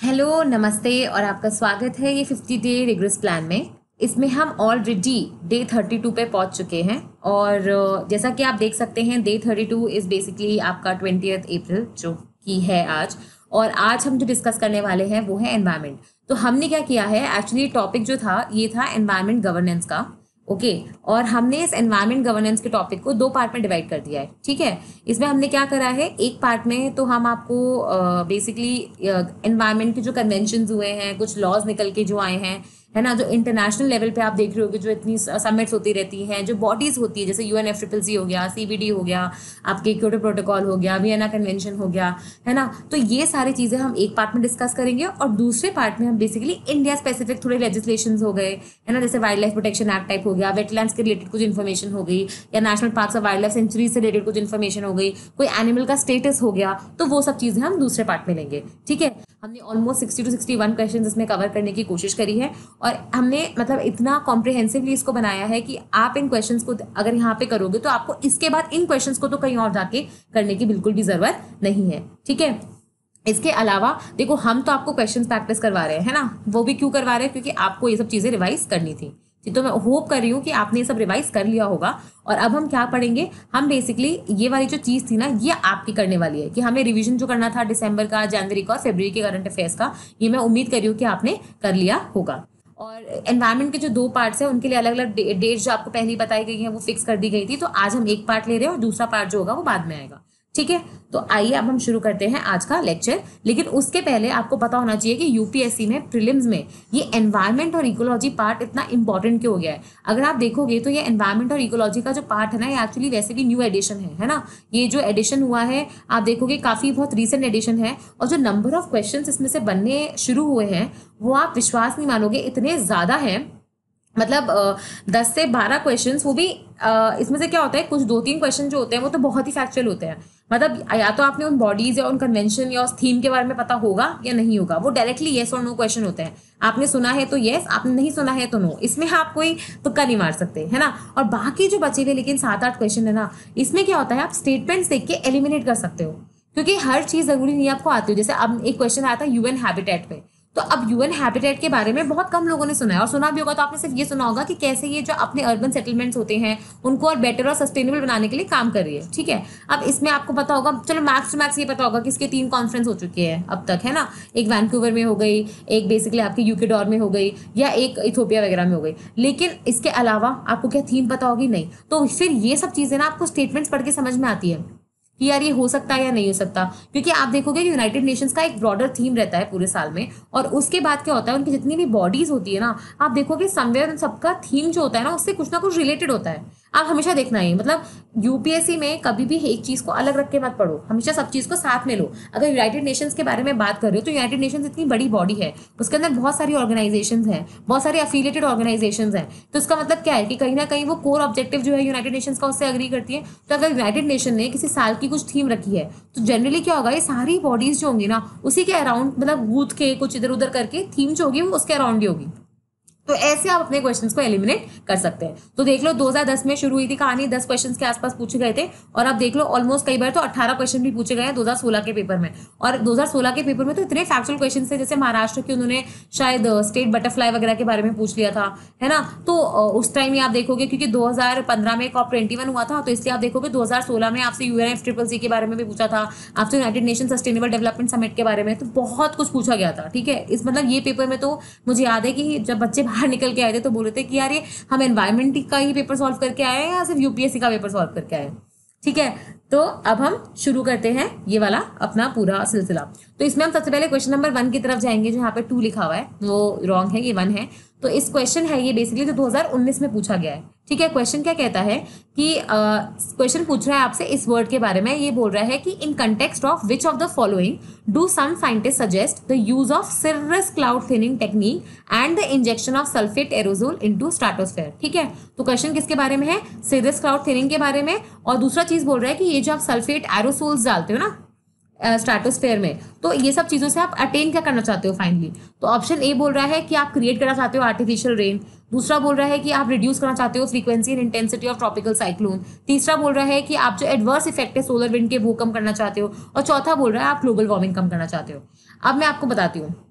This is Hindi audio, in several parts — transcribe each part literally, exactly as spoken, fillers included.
हेलो, नमस्ते और आपका स्वागत है ये फिफ्टी डे रिग्रेस प्लान में। इसमें हम ऑलरेडी डे थर्टी टू पे पहुंच चुके हैं और अ, जैसा कि आप देख सकते हैं day thirty two is basically आपका ट्वेंटियथ अप्रैल जो कि है आज। और आज हम जो डिस्कस करने वाले हैं वो है एनवायरनमेंट। तो हमने क्या किया है, एक्चुअली टॉपिक जो था ये था एनवायरनमेंट गवर्नेंस का। ओके okay, और हमने इस एनवायरनमेंट गवर्नेंस के टॉपिक को दो पार्ट में डिवाइड कर दिया है। ठीक है, इसमें हमने क्या करा है, एक पार्ट में तो हम आपको बेसिकली एनवायरनमेंट के जो कन्वेंशंस हुए हैं, कुछ लॉज निकल के जो आए हैं, है ना, जो इंटरनेशनल लेवल पे आप देख रहे होगे जो इतनी समिट्स होती रहती हैं, जो बॉडीज होती है जैसे U N F triple C हो गया, सी बी डी हो गया, आपके क्योटो प्रोटोकॉल हो गया, वियना कन्वेंशन हो गया, है ना। तो ये सारी चीज़ें हम एक पार्ट में डिस्कस करेंगे और दूसरे पार्ट में हम बेसिकली इंडिया स्पेसिफिक थोड़े लेजिस्लेशन हो गए, है ना, जैसे wildlife protection act type हो गया, वेटलैंड्स के रिलेटेड कुछ इन्फॉर्मेशन हो गई, या नेशनल पार्क्स और वाइल्ड लाइफ सेंचुरीज से रिलेटेड कुछ इन्फॉर्मेशन हो गई, कोई एनिमल का स्टेटस हो गया, तो वो सब चीज़ें हम दूसरे पार्ट में लेंगे। ठीक है, हमने almost sixty two sixty one question इसमें कवर करने की कोशिश करी है और हमने मतलब इतना कॉम्प्रिहेंसिवली इसको बनाया है कि आप इन क्वेश्चंस को अगर यहाँ पे करोगे तो आपको इसके बाद इन क्वेश्चंस को तो कहीं और जाके करने की बिल्कुल भी जरूरत नहीं है। ठीक है, इसके अलावा देखो हम तो आपको क्वेश्चंस प्रैक्टिस करवा रहे हैं, है ना, वो भी क्यों करवा रहे हैं, क्योंकि आपको ये सब चीजें रिवाइज करनी थी। तो मैं होप कर रही हूँ कि आपने ये सब रिवाइज कर लिया होगा। और अब हम क्या पढ़ेंगे, हम बेसिकली ये वाली जो चीज़ थी ना ये आपकी करने वाली है कि हमें रिवीजन जो करना था दिसंबर का, जनवरी का और फरवरी के करंट अफेयर्स का, ये मैं उम्मीद कर रही हूँ कि आपने कर लिया होगा। और एनवायरनमेंट के जो दो पार्ट्स हैं उनके लिए अलग अलग डेट्स जो आपको पहले बताई गई हैं वो फिक्स कर दी गई थी। तो आज हम एक पार्ट ले रहे हैं और दूसरा पार्ट जो होगा वो बाद में आएगा। ठीक है, तो आइए अब हम शुरू करते हैं आज का लेक्चर। लेकिन उसके पहले आपको पता होना चाहिए कि यूपीएससी में प्रीलिम्स में ये एनवायरनमेंट और इकोलॉजी पार्ट इतना इंपॉर्टेंट क्यों हो गया है। अगर आप देखोगे तो ये एनवायरनमेंट और इकोलॉजी का जो पार्ट है ना, ये एक्चुअली वैसे भी न्यू एडिशन है है ना। ये जो एडिशन हुआ है आप देखोगे काफ़ी बहुत रीसेंट एडिशन है और जो नंबर ऑफ क्वेश्चन इसमें से बनने शुरू हुए हैं वो आप विश्वास नहीं मानोगे इतने ज़्यादा हैं। मतलब दस से बारह क्वेश्चन, वो भी आ, इसमें से क्या होता है, कुछ दो तीन क्वेश्चन जो होते हैं वो तो बहुत ही फैक्चुअल होते हैं। मतलब या तो आपने उन बॉडीज या उन कन्वेंशन या उस थीम के बारे में पता होगा या नहीं होगा, वो डायरेक्टली येस और नो क्वेश्चन होते हैं। आपने सुना है तो येस, आपने नहीं सुना है तो नो, इसमें आप कोई तुक्का नहीं मार सकते, है ना। और बाकी जो बचे हुए लेकिन सात आठ क्वेश्चन है ना, इसमें क्या होता है आप स्टेटमेंट्स देख के एलिमिनेट कर सकते हो, क्योंकि हर चीज़ जरूरी नहीं आपको आती हो। जैसे अब एक क्वेश्चन आया था यूएन हैबिटेट पे, तो अब यूएन हैबिटेट के बारे में बहुत कम लोगों ने सुना है, और सुना भी होगा तो आपने सिर्फ ये सुना होगा कि कैसे ये जो अपने अर्बन सेटलमेंट्स होते हैं उनको और बेटर और सस्टेनेबल बनाने के लिए काम कर रही है। ठीक है, अब इसमें आपको पता होगा, चलो मैक्स टू मैक्स ये पता होगा कि इसके तीन कॉन्फ्रेंस हो चुके हैं अब तक, है ना। एक वैंकूवर में हो गई, एक बेसिकली आपकी यूकेडोर में हो गई, या एक इथोपिया वगैरह में हो गई। लेकिन इसके अलावा आपको क्या थीम पता होगी, नहीं। तो फिर ये सब चीज़ें ना आपको स्टेटमेंट्स पढ़ के समझ में आती है कि यार ये हो सकता है या नहीं हो सकता, क्योंकि आप देखोगे कि यूनाइटेड नेशंस का एक ब्रॉडर थीम रहता है पूरे साल में, और उसके बाद क्या होता है उनकी जितनी भी बॉडीज होती है ना, आप देखोगे समवेयर सबका थीम जो होता है ना उससे कुछ ना कुछ रिलेटेड होता है। आप हमेशा देखना है, मतलब यूपीएससी में कभी भी एक चीज को अलग रख के मत पढ़ो, हमेशा सब चीज को साथ में लो। अगर यूनाइटेड नेशंस के बारे में बात कर रहे हो तो यूनाइटेड नेशंस इतनी बड़ी बॉडी है, उसके अंदर बहुत सारी ऑर्गेनाइजेशंस हैं, बहुत सारी अफिलिएटेड ऑर्गेनाइजेशंस हैं। तो इसका मतलब क्या है कि कहीं ना कहीं वो कोर ऑब्जेक्टिव जो है यूनाइटेड नेशंस का उससे अग्री करती है। तो अगर यूनाइटेड नेशन ने किसी साल की कुछ थीम रखी है तो जनरली क्या होगा, ये सारी बॉडीज जो होंगी ना उसी के अराउंड, मतलब गूथ के कुछ इधर उधर करके थीम जो होगी वो उसके अराउंड ही होगी। तो ऐसे आप अपने क्वेश्चंस को एलिमिनेट कर सकते हैं। तो देख लो दो हज़ार दस में शुरू हुई थी कहानी, दस क्वेश्चंस के आसपास पूछे गए थे, और अब देख लो ऑलमोस्ट कई बार तो अठारह क्वेश्चन भी पूछे गए हैं दो हज़ार सोलह के पेपर में। और दो हज़ार सोलह के पेपर में तो इतने फैक्चुअल क्वेश्चन थे, जैसे महाराष्ट्र के उन्होंने शायद स्टेट बटरफ्लाई वगैरह के बारे में पूछ लिया था, है ना। तो उस टाइम ही आप देखोगे, क्योंकि दो हज़ार पंद्रह में कॉप ट्वेंटी वन हुआ था, तो इसलिए आप देखोगे दो हज़ार सोलह में आपसे यूएनएफ ट्रिपल सी के बारे में भी पूछा था, आपसे United Nation sustainable development summit के बारे में, तो बहुत कुछ पूछा गया था। ठीक है, इस मतलब ये पेपर में तो मुझे याद है कि जब बच्चे बाहर निकल के आए थे तो बोल रहे थे कि यार ये हम एनवायरनमेंट का ही पेपर सॉल्व करके आए हैं या सिर्फ यूपीएससी का पेपर सॉल्व करके आए हैं। ठीक है, तो अब हम शुरू करते हैं ये वाला अपना पूरा सिलसिला। तो इसमें हम सबसे पहले क्वेश्चन नंबर वन की तरफ जाएंगे, जो यहाँ पे टू लिखा हुआ है वो रॉन्ग है, ये वन है। तो इस क्वेश्चन है ये बेसिकली जो दो हज़ार उन्नीस में पूछा गया है। ठीक है, क्वेश्चन क्या कहता है कि क्वेश्चन पूछ रहा है आपसे इस वर्ड के बारे में, ये बोल रहा है कि in context of which of the following do some scientist suggest the use of cirrus cloud thinning technique and the injection of sulphate aerosol into stratosphere. ठीक है, तो क्वेश्चन किसके बारे में है, सिरस क्लाउड थिनिंग के बारे में, और दूसरा चीज बोल रहा है कि ये जो आप सल्फेट एरोसोल्स डालते हो ना स्ट्रेटोस्फेयर में, तो ये सब चीज़ों से आप अटेन क्या करना चाहते हो फाइनली। तो ऑप्शन ए बोल रहा है कि आप क्रिएट करना चाहते हो आर्टिफिशियल रेन, दूसरा बोल रहा है कि आप रिड्यूस करना चाहते हो frequency and intensity of tropical cyclone, तीसरा बोल रहा है कि आप जो एडवर्स इफेक्ट है सोलर विंड के वो कम करना चाहते हो, और चौथा बोल रहा है आप ग्लोबल वार्मिंग कम करना चाहते हो। अब मैं आपको बताती हूँ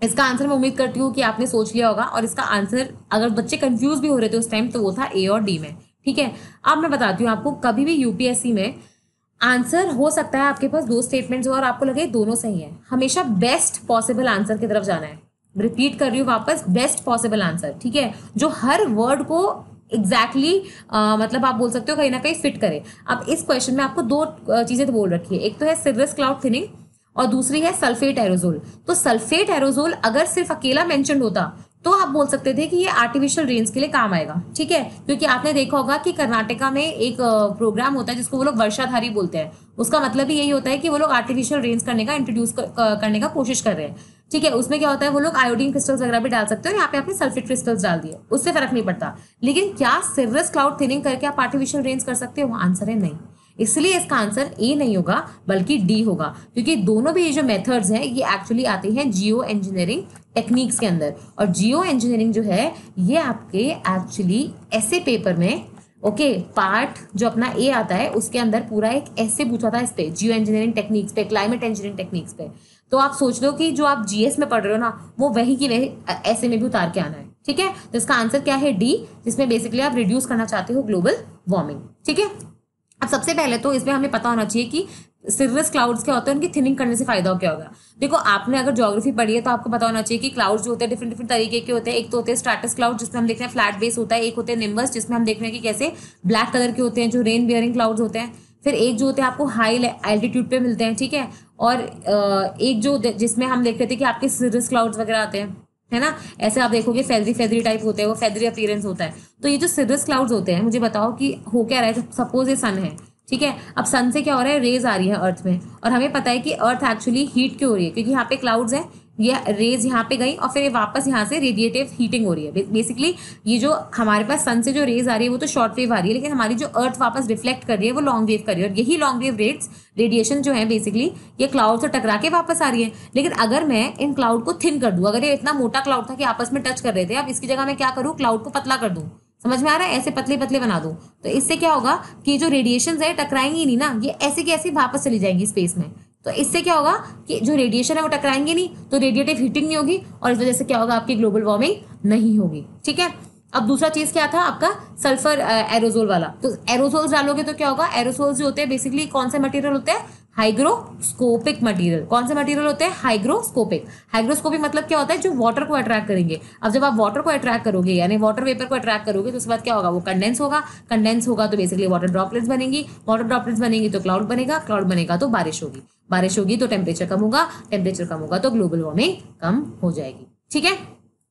इसका आंसर मैं उम्मीद करती हूँ कि आपने सोच लिया होगा, और इसका आंसर अगर बच्चे कंफ्यूज भी हो रहे थे उस टाइम तो वो था ए और डी में। ठीक है, अब मैं बताती हूँ आपको, कभी भी यूपीएससी में आंसर हो सकता है आपके पास दो स्टेटमेंट्स हो और आपको लगे दोनों सही है, हमेशा बेस्ट पॉसिबल आंसर की तरफ जाना है। रिपीट कर रही हूँ वापस, बेस्ट पॉसिबल आंसर, ठीक है, जो हर वर्ड को एग्जैक्टली exactly, मतलब आप बोल सकते हो कहीं ना कहीं फिट करे। अब इस क्वेश्चन में आपको दो चीजें तो बोल रखी है, एक तो है सिरस क्लाउड थिनिंग और दूसरी है सल्फेट एरोजोल। तो सल्फेट एरोजोल अगर सिर्फ अकेला मेंशन होता तो आप बोल सकते थे कि ये आर्टिफिशियल रेन्स के लिए काम आएगा। ठीक है, क्योंकि आपने देखा होगा कि कर्नाटका में एक प्रोग्राम होता है जिसको वो लोग वर्षाधारी बोलते हैं, उसका मतलब ही यही होता है कि वो लोग आर्टिफिशियल रेन्स करने का इंट्रोड्यूस कर, करने का कोशिश कर रहे हैं। ठीक है, उसमें क्या होता है, वो लोग आयोडीन क्रिस्टल्स वगैरह भी डाल सकते हो, यहाँ पे आपने सल्फेट क्रिस्टल्स डाल दिए, उससे फर्क नहीं पड़ता। लेकिन क्या सिरस क्लाउड थिनिंग करके आप आर्टिफिशियल रेन्स कर सकते हो? आंसर है नहीं। इसलिए इसका आंसर ए नहीं होगा बल्कि डी होगा, क्योंकि दोनों भी ये जो मेथड्स हैं ये एक्चुअली आते हैं जियो इंजीनियरिंग टेक्निक्स के अंदर। और जियो इंजीनियरिंग जो है ये आपके एक्चुअली ऐसे पेपर में, ओके, पार्ट जो अपना ए आता है उसके अंदर पूरा एक ऐसे पूछा था इस पे, जियो इंजीनियरिंग टेक्निक्स पे, क्लाइमेट इंजीनियरिंग टेक्निक्स पे। तो आप सोच लो कि जो आप जीएस में पढ़ रहे हो ना वो वही की वही ऐसे में भी उतार के आना है। ठीक है, तो इसका आंसर क्या है? डी, जिसमें बेसिकली आप रिड्यूस करना चाहते हो ग्लोबल वार्मिंग। ठीक है, अब सबसे पहले तो इसमें हमें पता होना चाहिए कि सिरस क्लाउड्स क्या होते हैं, उनकी थिनिंग करने से फायदा क्या होगा। देखो, आपने अगर ज्योग्राफी पढ़ी है तो आपको पता होना चाहिए कि क्लाउड्स जो होते हैं डिफरेंट डिफरेंट तरीके के होते हैं। एक तो होते हैं स्ट्रैटस क्लाउड जिसमें हम देख रहे हैं फ्लैट बेस होता है, एक होते हैं निम्बस जिसमें हम देख रहे हैं कि कैसे ब्लैक कलर के होते हैं जो रेन बियरिंग क्लाउड्स होते हैं। फिर एक जो होते हैं आपको हाई एल्टीट्यूड पे मिलते हैं, ठीक है, और एक जो जिसमें हम देख रहे थे कि आपके सिरस क्लाउड्स वगैरह आते हैं, है ना, ऐसे आप देखोगे फेदरी फेदरी टाइप होते हैं, वो फेदरी अपीयरेंस होता है। तो ये जो सिरस क्लाउड्स होते हैं, मुझे बताओ कि हो क्या रहा है। सपोज ये सन है, ठीक है, अब सन से क्या हो रहा है, रेज आ रही है अर्थ में, और हमें पता है कि अर्थ एक्चुअली हीट क्यों हो रही है, क्योंकि यहाँ पे क्लाउड्स हैं, ये रेज यहाँ पे गई और फिर वापस यहाँ से रेडिएटिव हीटिंग हो रही है। बेसिकली ये जो हमारे पास सन से जो रेज आ रही है वो तो शॉर्ट वेव आ रही है, लेकिन हमारी जो अर्थ वापस रिफ्लेक्ट कर रही है वो लॉन्ग वेव कर रही है, और यही लॉन्ग वेव रेट्स रेडिएशन जो है बेसिकली ये क्लाउड से टकरा के वापस आ रही है। लेकिन अगर मैं इन क्लाउड को थिन कर दूं, अगर ये इतना मोटा क्लाउड था कि आपस में टच कर रहे थे, अब इसकी जगह मैं क्या करूँ, क्लाउड को पतला कर दूं, समझ में आ रहा है, ऐसे पतले पतले बना दूं, तो इससे क्या होगा कि जो रेडिएशन है टकराएंगी नहीं ना, ये ऐसे की ऐसी वापस चली जाएंगी स्पेस में। तो इससे क्या होगा कि जो रेडिएशन है वो टकराएंगे नहीं, तो रेडिएटिव हीटिंग नहीं होगी, और इस वजह से क्या होगा, आपकी ग्लोबल वार्मिंग नहीं होगी। ठीक है, अब दूसरा चीज क्या था आपका, सल्फर एरोजोल वाला। तो एरोसोल्स डालोगे तो क्या होगा, एरोसोल्स जो होते हैं बेसिकली कौन से मटेरियल होते हैं, हाइग्रोस्कोपिक मटेरियल। कौन से मटेरियल होते हैं, हाइग्रोस्कोपिक। हाइग्रोस्कोपिक मतलब क्या होता है, जो वाटर को अट्रैक्ट करेंगे। अब जब आप वाटर को अट्रैक्ट करोगे यानी वाटर वेपर को अट्रैक्ट करोगे तो उसके बाद क्या होगा, वो कंडेंस होगा। कंडेंस होगा तो बेसिकली वाटर ड्रॉपलेट्स बनेंगी, वाटर ड्रॉपलेट्स बनेंगी तो क्लाउड बनेगा, क्लाउड बनेगा तो बारिश होगी, बारिश होगी तो टेम्परेचर कम होगा, टेम्परेचर कम होगा तो ग्लोबल वार्मिंग कम हो जाएगी। ठीक है,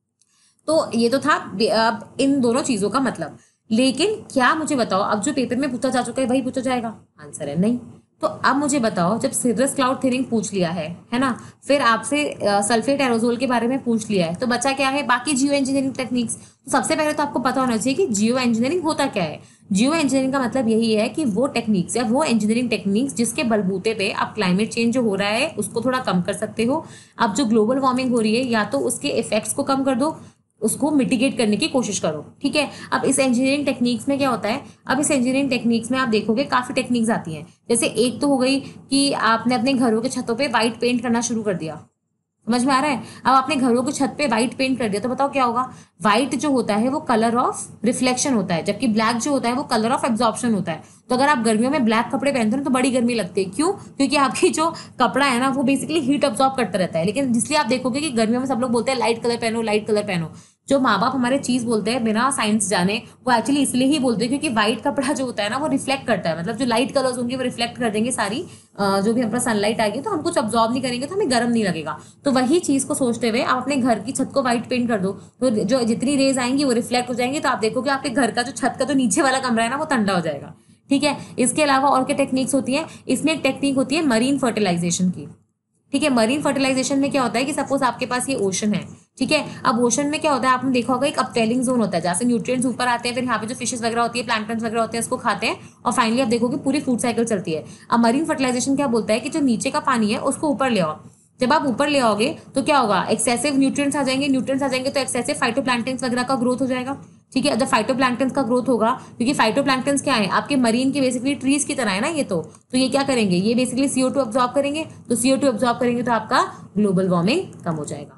तो ये तो था अब इन दोनों चीजों का मतलब। लेकिन क्या मुझे बताओ, अब जो पेपर में पूछा जा चुका है वही पूछा जाएगा? आंसर है नहीं। तो अब मुझे बताओ, जब सिरस क्लाउड थिनिंग पूछ लिया है है ना, फिर आपसे सल्फेट एरोजोल के बारे में पूछ लिया है, तो बचा क्या है, बाकी जियो इंजीनियरिंग टेक्निक्स। तो सबसे पहले तो आपको पता होना चाहिए कि जियो इंजीनियरिंग होता क्या है। जियो इंजीनियरिंग का मतलब यही है कि वो टेक्निक्स या वो इंजीनियरिंग टेक्निक्स जिसके बलबूते पे आप क्लाइमेट चेंज जो हो रहा है उसको थोड़ा कम कर सकते हो। अब जो ग्लोबल वार्मिंग हो रही है या तो उसके इफेक्ट्स को कम कर दो, उसको मिटिगेट करने की कोशिश करो। ठीक है, अब इस इंजीनियरिंग टेक्निक्स में क्या होता है, अब इस इंजीनियरिंग टेक्निक्स में आप देखोगे काफी टेक्निक्स आती हैं। जैसे एक तो हो गई कि आपने अपने घरों के छतों पे व्हाइट पेंट करना शुरू कर दिया, समझ में आ रहा है। अब आपने घरों की छत पे व्हाइट पेंट कर दिया तो बताओ क्या होगा, व्हाइट जो होता है वो कलर ऑफ रिफ्लेक्शन होता है, जबकि ब्लैक जो होता है वो कलर ऑफ एब्जॉर्प्शन होता है। तो अगर आप गर्मियों में ब्लैक कपड़े पहनते हो तो बड़ी गर्मी लगती है, क्यों, क्योंकि आपकी जो कपड़ा है ना वो बेसिकली हीट अब्जॉर्ब करता रहता है। लेकिन इसलिए आप देखोगे कि गर्मियों में सब लोग बोलते हैं लाइट कलर पहनो, लाइट कलर पहनो। जो माँ बाप हमारे चीज बोलते हैं बिना साइंस जाने, वो एक्चुअली इसलिए ही बोलते हैं क्योंकि व्हाइट कपड़ा जो होता है ना वो रिफ्लेक्ट करता है, मतलब जो लाइट कलर्स होंगे वो रिफ्लेक्ट कर देंगे सारी जो भी हमारा सनलाइट आएगी, तो हम कुछ अब्जॉर्ब नहीं करेंगे तो हमें गर्म नहीं लगेगा। तो वही चीज को सोचते हुए आप अपने घर की छत को व्हाइट पेंट कर दो, तो जो जितनी रेज आएंगी वो रिफ्लेक्ट हो जाएंगी, तो आप देखोगे आपके घर का जो छत का जो नीचे वाला कमरा है ना वो ठंडा हो जाएगा। ठीक है, इसके अलावा और क्या टेक्निक्स होती है, इसमें एक टेक्निक होती है मरीन फर्टिलाइजेशन की। ठीक है, मरीन फर्टिलाइजेशन में क्या होता है कि सपोज आपके पास ये ओशन है, ठीक है, अब ओशन में क्या होता है आपने देखा होगा एक अपवेलिंग जोन होता है जहाँ से न्यूट्रिएंट्स ऊपर आते हैं, फिर यहाँ पे जो फिशेस वगैरह होती है, प्लैंक्टन्स वगैरह होते हैं, उसको खाते हैं और फाइनली आप देखोगे पूरी फूड साइकिल चलती है। अब मरीन फर्टिलाइजेशन क्या बोलता है कि जो नीचे का पानी है उसको ऊपर ले आओ। जब आप ऊपर ले आओगे तो क्या होगा, एक्सेसिव न्यूट्रिएंट्स आ जाएंगे, न्यूट्रिएंट्स आ जाएंगे तो एक्सेसिव फाइटोप्लैंक्टन्स वगैरह का ग्रोथ हो जाएगा। ठीक है, जब फाइटोप्लैंक्टन्स का ग्रोथ होगा, क्योंकि फाइटोप्लैंक्टन्स क्या है, आपके मरीन के बेसिकली ट्रीज की तरह है ना ये, तो तो ये क्या करेंगे, ये बेसिकली सीओ टू अब्जॉर्ब करेंगे, तो सीओ टू अब्जॉर्ब करेंगे तो आपका ग्लोबल वार्मिंग कम हो जाएगा।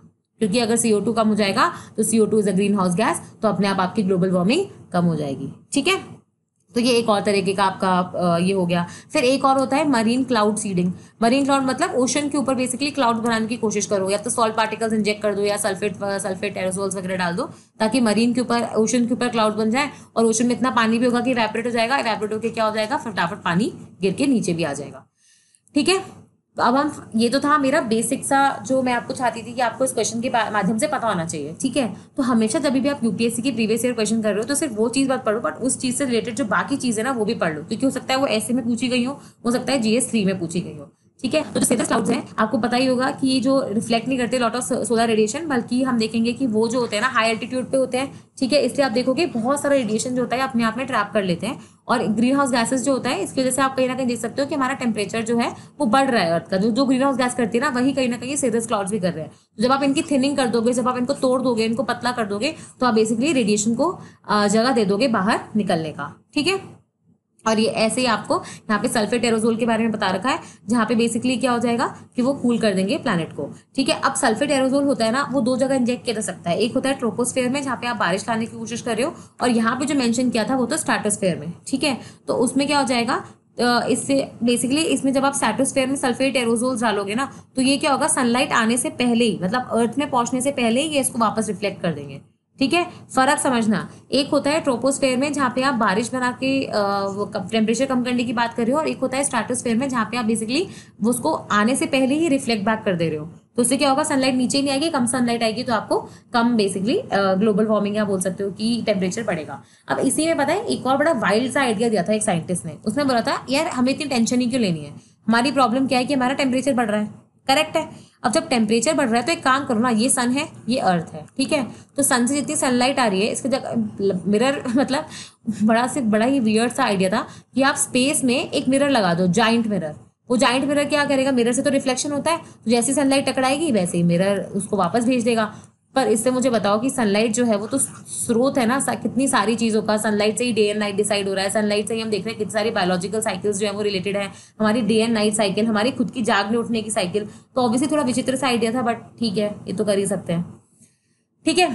क्योंकि अगर सी ओ टू कम हो जाएगा तो C O two is a greenhouse gas, तो अपने आप आपकी ग्लोबल वार्मिंग कम हो जाएगी। ठीक है, तो ये एक और तरीके का आपका ये हो गया। फिर एक और होता है marine cloud seeding. Marine cloud मतलब ओशन के ऊपर बेसिकली क्लाउड बनाने की कोशिश करो, या तो सॉल्ट पार्टिकल्स इंजेक्ट कर दो या सल्फेट सल्फेट एरोसोल्स वगैरह डाल दो, ताकि मरीन के ऊपर ओशन के ऊपर क्लाउड बन जाए, और ओशन में इतना पानी भी होगा कि इवेपोरेट हो जाएगा, इवेपोरेट होकर क्या हो जाएगा, फटाफट पानी गिर के नीचे भी आ जाएगा। ठीक है, तो अब हम, ये तो था मेरा बेसिक सा जो मैं आपको चाहती थी कि आपको इस क्वेश्चन के माध्यम से पता होना चाहिए। ठीक है, तो हमेशा जब भी आप यूपीएससी की प्रीवियस ईयर क्वेश्चन कर रहे हो तो सिर्फ वो चीज़ मत पढ़ो, बट उस चीज़ से रिलेटेड जो बाकी चीज़ है ना वो भी पढ़ लो, क्योंकि हो सकता है वो ऐसे में पूछी गई हो हो सकता है जीएस थ्री में पूछी गई हो। ठीक है, तो जो सर्कुलर क्लाउड्स हैं आपको पता ही होगा कि ये जो रिफ्लेक्ट नहीं करते लॉट ऑफ सोलर रेडिएशन, बल्कि हम देखेंगे कि वो जो होते हैं ना हाई एल्टीट्यूड पे होते हैं। ठीक है, इसलिए आप देखोगे बहुत सारा रेडिएशन जो होता है अपने आप में ट्रैप कर लेते हैं, और ग्रीन हाउस गैसेस जो होता है इसकी वजह से आप कहीं ना कहीं देख सकते हो कि हमारा टेम्परेचर जो है वो बढ़ रहा है अर्थ का। जो जो ग्रीन हाउस गैस करती है ना वही कहीं ना कहीं सर्कुलर क्लाउड्स भी कर रहे हैं। तो जब आप इनकी थिनिंग कर दोगे, जब आप इनको तोड़ दोगे, इनको पतला कर दोगे, तो आप बेसिकली रेडिएशन को जगह दे दोगे बाहर निकलने का। ठीक है, और ये ऐसे ही आपको यहाँ पे सल्फेट एरोसोल के बारे में बता रखा है, जहाँ पे बेसिकली क्या हो जाएगा कि वो कूल कर देंगे प्लैनेट को। ठीक है, अब सल्फेट एरोसोल होता है ना वो दो जगह इंजेक्ट किया जा सकता है। एक होता है ट्रोपोस्फेयर में, जहाँ पे आप बारिश लाने की कोशिश कर रहे हो, और यहाँ पे जो मेंशन किया था वो तो स्ट्रेटोस्फेयर में। ठीक है, तो उसमें क्या हो जाएगा, इससे बेसिकली इसमें जब आप स्ट्रेटोस्फेयर में सल्फेट एरोसोल डालोगे ना, तो ये क्या होगा, सनलाइट आने से पहले ही, मतलब अर्थ में पहुंचने से पहले ही ये इसको वापस रिफ्लेक्ट कर देंगे। ठीक है, फर्क समझना, एक होता है ट्रोपोस्फेयर में जहाँ पे आप बारिश बना के टेम्परेचर कम करने की बात कर रहे हो, और एक होता है स्ट्रेटोस्फेयर में जहाँ पे आप बेसिकली उसको आने से पहले ही रिफ्लेक्ट बैक कर दे रहे हो। तो उससे क्या होगा, सनलाइट नीचे ही नहीं आएगी, कम सनलाइट आएगी, तो आपको कम बेसिकली ग्लोबल वार्मिंग या बोल सकते हो कि टेम्परेचर बढ़ेगा। अब इसी में पता है एक और बड़ा वाइल्ड सा आइडिया दिया था एक साइंटिस्ट ने। उसने बोला था यार हमें इतनी टेंशन ही क्यों लेनी है, हमारी प्रॉब्लम क्या है कि हमारा टेम्परेचर बढ़ रहा है। करेक्ट है, अब जब टेम्परेचर बढ़ रहा है तो एक काम करो ना, ये सन है ये अर्थ है। ठीक है, तो सन से जितनी सनलाइट आ रही है इसके जगह मिरर, मतलब बड़ा से बड़ा ही वियर्ड सा आइडिया था कि आप स्पेस में एक मिरर लगा दो, जाइंट मिरर। वो जाइंट मिरर क्या करेगा, मिरर से तो रिफ्लेक्शन होता है, तो जैसी सनलाइट टकराएगी वैसे ही मिरर उसको वापस भेज देगा। पर इससे मुझे बताओ कि सनलाइट जो है वो तो स्रोत है ना कितनी सारी चीज़ों का, सनलाइट से ही डे एंड नाइट डिसाइड हो रहा है, सनलाइट से ही हम देख रहे हैं कितनी सारी बायोलॉजिकल साइकिल्स जो है वो रिलेटेड है, हमारी डे एंड नाइट साइकिल, हमारी खुद की जागने उठने की साइकिल। तो ऑब्वियसली थोड़ा विचित्र सा आइडिया था, बट ठीक है ये तो कर ही सकते हैं। ठीक है,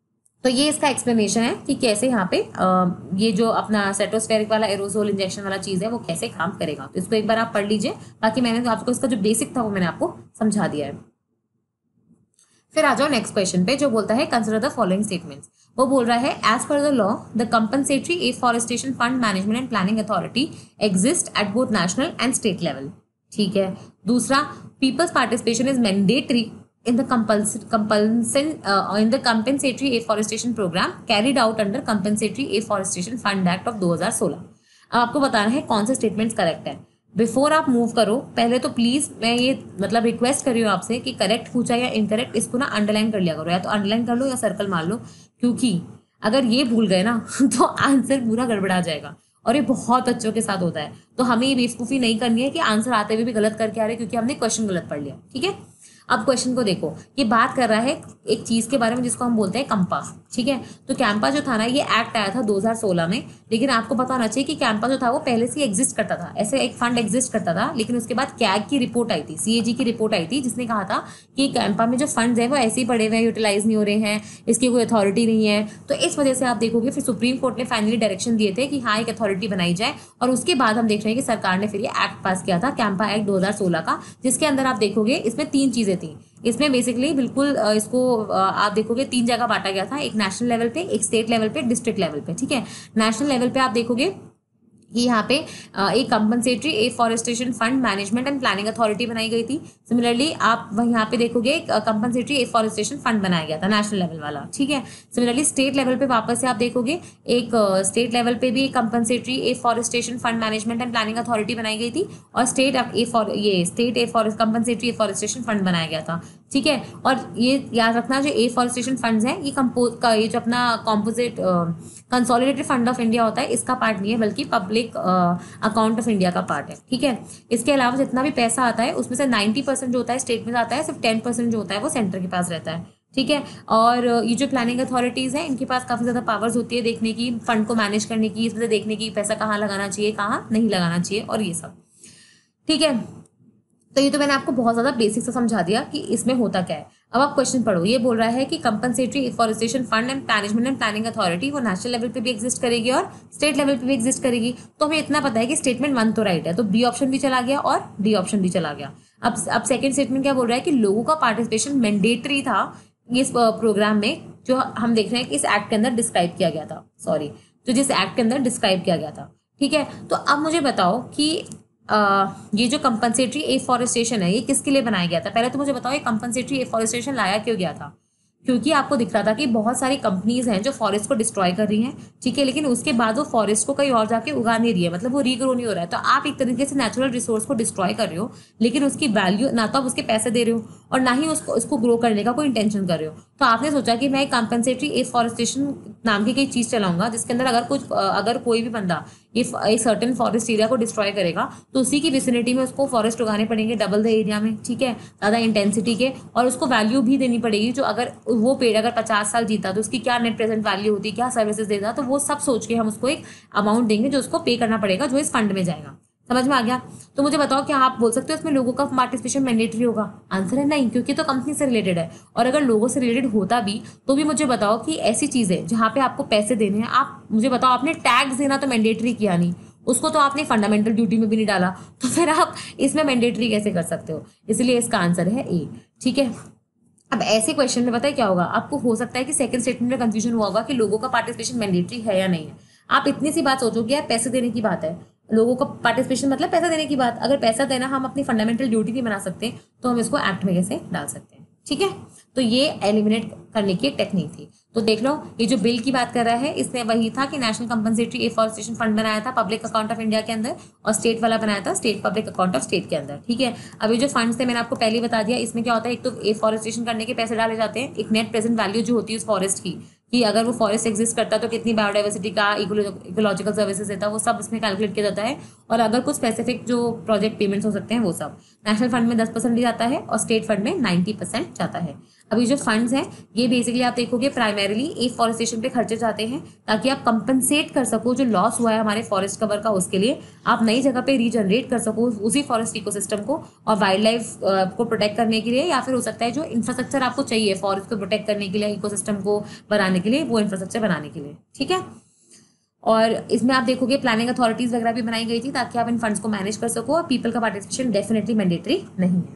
तो ये इसका एक्सप्लेनेशन है कि कैसे यहाँ पे आ, ये जो अपना स्ट्रेटोस्फेरिक वाला एरोसोल इंजेक्शन वाला चीज़ है वो कैसे काम करेगा। तो इसको एक बार आप पढ़ लीजिए, बाकी मैंने तो आपको इसका जो बेसिक था वो मैंने आपको समझा दिया है। फिर आ जाओ नेक्स्ट क्वेश्चन पे जो बोलता है कंसिडर द फॉलोइंग स्टेटमेंट्स। वो बोल रहा है as per the law the compensatory afforestation fund management and planning authority exist at both national and state level. ठीक है, दूसरा people's participation is mandatory in the compulsion uh, in the compensatory afforestation program carried out under compensatory afforestation fund act of दो हज़ार सोलह। अब आपको बताना है कौन से स्टेटमेंट्स करेक्ट है। बिफोर आप मूव करो पहले तो प्लीज मैं ये मतलब रिक्वेस्ट कर रही हूँ आपसे कि करेक्ट पूछा या इनकरेक्ट इसको ना अंडरलाइन कर लिया करो, या तो अंडरलाइन कर लो या सर्कल मार लो, क्योंकि अगर ये भूल गए ना तो आंसर पूरा गड़बड़ा जाएगा, और ये बहुत बच्चों के साथ होता है। तो हमें ये बेवकूफ़ी नहीं करनी है कि आंसर आते हुए भी गलत करके आ रहे क्योंकि हमने क्वेश्चन गलत पढ़ लिया। ठीक है, अब क्वेश्चन को देखो, ये बात कर रहा है एक चीज़ के बारे में जिसको हम बोलते हैं कैंपा। ठीक है, तो कैंपा जो था ना ये एक्ट आया था दो हज़ार सोलह में, लेकिन आपको पता होना चाहिए कि कैंपा जो था वो पहले से एग्जिस्ट करता था, ऐसे एक फंड एग्जिस्ट करता था, लेकिन उसके बाद कैग की रिपोर्ट आई थी, सीएजी की रिपोर्ट आई थी जिसने कहा था कि कैंपा में जो फंड्स है वो ऐसे ही पड़े हुए हैं, यूटिलाइज नहीं हो रहे हैं, इसकी कोई अथॉरिटी नहीं है। तो इस वजह से आप देखोगे फिर सुप्रीम कोर्ट ने फाइनली डायरेक्शन दिए थे कि हाँ एक अथॉरिटी बनाई जाए, और उसके बाद हम देख रहे हैं कि सरकार ने फिर ये एक्ट पास किया था कैंपा एक्ट दो हज़ार सोलह का, जिसके अंदर आप देखोगे इसमें तीन चीज़ें थी। इसमें बेसिकली बिल्कुल इसको आप देखोगे तीन जगह बांटा गया था, एक नेशनल लेवल पे, एक स्टेट लेवल पे, डिस्ट्रिक्ट लेवल पे। ठीक है, नेशनल लेवल पे आप देखोगे कि यहाँ पे एक compensatory afforestation fund management and planning authority बनाई गई थी। सिमिलरली आप वह यहाँ पे देखोगे एक कंपनसेटरी एफॉरेस्टेशन फंड बनाया गया था नेशनल लेवल वाला। ठीक है, सिमिलरली स्टेट लेवल पे वापस से आप देखोगे एक स्टेट लेवल पे भी compensatory afforestation fund management and planning authority बनाई गई थी, और स्टेट ये state afforest compensatory afforestation fund बनाया गया था। ठीक है, और ये याद रखना जो एफॉरेस्टेशन फंड्स हैं ये कंपोज का ये जो अपना composite consolidated fund of India होता है इसका पार्ट नहीं है, बल्कि पब्लिक अकाउंट ऑफ इंडिया का पार्ट है। ठीक है, इसके अलावा जितना भी पैसा आता है उसमें से नाइन्टी परसेंट जो होता है स्टेट में आता है, सिर्फ टेन परसेंट जो होता है वो सेंटर के पास रहता है। ठीक है, और ये जो प्लानिंग अथॉरिटीज़ हैं इनके पास काफ़ी ज़्यादा पावर्स होती है देखने की, फंड को मैनेज करने की, इसमें से देखने की पैसा कहाँ लगाना चाहिए कहाँ नहीं लगाना चाहिए और ये सब। ठीक है, तो ये तो मैंने आपको बहुत ज़्यादा बेसिक से समझा दिया कि इसमें होता क्या है। अब आप क्वेश्चन पढ़ो। ये बोल रहा है कि compensatory afforestation fund and management and planning authority वो नेशनल लेवल पे भी एग्जिस्ट करेगी और स्टेट लेवल पे भी एग्जिस्ट करेगी। तो हमें इतना पता है कि स्टेटमेंट वन तो राइट है, तो बी ऑप्शन भी चला गया और डी ऑप्शन भी चला गया। अब अब सेकंड स्टेटमेंट क्या बोल रहा है कि लोगों का पार्टिसिपेशन मैंडेटरी था इस प्रोग्राम में, जो हम देख रहे हैं कि इस एक्ट के अंदर डिस्क्राइब किया गया था, सॉरी जो जिस एक्ट के अंदर डिस्क्राइब किया गया था। ठीक है, तो अब मुझे बताओ कि आ, ये जो कंपनसेटरी एफॉरेस्टेशन है ये किसके लिए बनाया गया था। पहले तो मुझे बताओ ये कंपनसेटरी एफॉरेस्टेशन लाया क्यों गया था। क्योंकि आपको दिख रहा था कि बहुत सारी कंपनीज हैं जो फॉरेस्ट को डिस्ट्रॉय कर रही हैं, ठीक है, लेकिन उसके बाद वो फॉरेस्ट को कहीं और जाके उगा नहीं रही है, मतलब वो रीग्रो नहीं हो रहा है। तो आप एक तरीके से नेचुरल रिसोर्स को डिस्ट्रॉय कर रहे हो, लेकिन उसकी वैल्यू ना तो आप उसके पैसे दे रहे हो और ना ही उसको उसको ग्रो करने का कोई इंटेंशन कर रहे हो। तो आपने सोचा कि मैं कंपनसेटरी एफॉरेस्टेशन नाम की कोई चीज़ चलाऊंगा जिसके अंदर अगर कुछ अगर कोई भी बंदा इफ एक सर्टेन फॉरेस्ट एरिया को डिस्ट्रॉय करेगा तो उसी की विसिनिटी में उसको फॉरेस्ट उगाने पड़ेंगे डबल द एरिया में, ठीक है, ज़्यादा इंटेंसिटी के, और उसको वैल्यू भी देनी पड़ेगी। जो अगर वो पेड़ अगर पचास साल जीता तो उसकी क्या नेट प्रेजेंट वैल्यू होती, क्या सर्विसेज देता, तो वो सब सोच के हम उसको एक अमाउंट देंगे जो उसको पे करना पड़ेगा, जो इस फंड में जाएगा। समझ में आ गया। तो मुझे बताओ क्या आप बोल सकते हो इसमें लोगों का पार्टिसिपेशन मैंडेटरी होगा। आंसर है नहीं, क्योंकि तो कंपनी से रिलेटेड है। और अगर लोगों से रिलेटेड होता भी तो भी मुझे बताओ कि ऐसी चीज़ें जहाँ पे आपको पैसे देने हैं, आप मुझे बताओ आपने टैक्स देना तो मैंडेटरी किया नहीं, उसको तो आपने फंडामेंटल ड्यूटी में भी नहीं डाला, तो फिर आप इसमें मैंडेटरी कैसे कर सकते हो। इसलिए इसका आंसर है ए। ठीक है, अब ऐसे क्वेश्चन में पता है क्या होगा, आपको हो सकता है कि सेकंड स्टेटमेंट में कंफ्यूजन हुआ होगा कि लोगों का पार्टिसिपेशन मैंडेटरी है या नहीं है। आप इतनी सी बात सोचो कि यार पैसे देने की बात है, लोगों का पार्टिसिपेशन मतलब पैसा देने की बात। अगर पैसा देना हम अपनी फंडामेंटल ड्यूटी नहीं बना सकते तो हम इसको एक्ट में कैसे डाल सकते हैं। ठीक है, तो ये एलिमिनेट करने की एक टेक्निक थी। तो देख लो, ये जो बिल की बात कर रहा है इसने वही था कि नेशनल कंपनसेटरी एफॉरेस्टेशन फंड बनाया था पब्लिक अकाउंट ऑफ इंडिया के अंदर, और स्टेट वाला बनाया था state public account of state के अंदर। ठीक है, अब ये जो फंड्स थे मैंने आपको पहले ही बता दिया, इसमें क्या होता है, एक तो एफॉरेस्टेशन करने के पैसे डाले जाते हैं, एक नेट प्रेजेंट वैल्यू जो होती है उस फॉरेस्ट की, कि अगर वो फॉरेस्ट एग्जिस्ट करता है तो कितनी बायोडाइवर्सिटी का इकोलॉजिकल सर्विसेज देता है, वो सब इसमें कैलकुलेट किया जाता है। और अगर कुछ स्पेसिफिक जो प्रोजेक्ट पेमेंट्स हो सकते हैं वो सब नेशनल फंड में दस परसेंट जाता है और स्टेट फंड में नाइन्टी परसेंट जाता है। अभी जो फंड्स हैं ये बेसिकली आप देखोगे प्राइमरीली एफॉरेस्टेशन पे खर्चे जाते हैं, ताकि आप कंपनसेट कर सको जो लॉस हुआ है हमारे फॉरेस्ट कवर का, उसके लिए आप नई जगह पे रीजनरेट कर सको उसी फॉरेस्ट इकोसिस्टम को, और वाइल्ड लाइफ को प्रोटेक्ट करने के लिए, या फिर हो सकता है जो इंफ्रास्ट्रक्चर आपको चाहिए फॉरेस्ट को प्रोटेक्ट करने के लिए, इकोसिस्टम को बनाने के लिए, वो इंफ्रास्ट्रक्चर बनाने के लिए। ठीक है, और इसमें आप देखोगे प्लानिंग अथॉरिटीज वगैरह भी बनाई गई थी ताकि आप इन फंड्स को मैनेज कर सको, और पीपल का पार्टिसिपेशन डेफिनेटली मैंडेटरी नहीं है।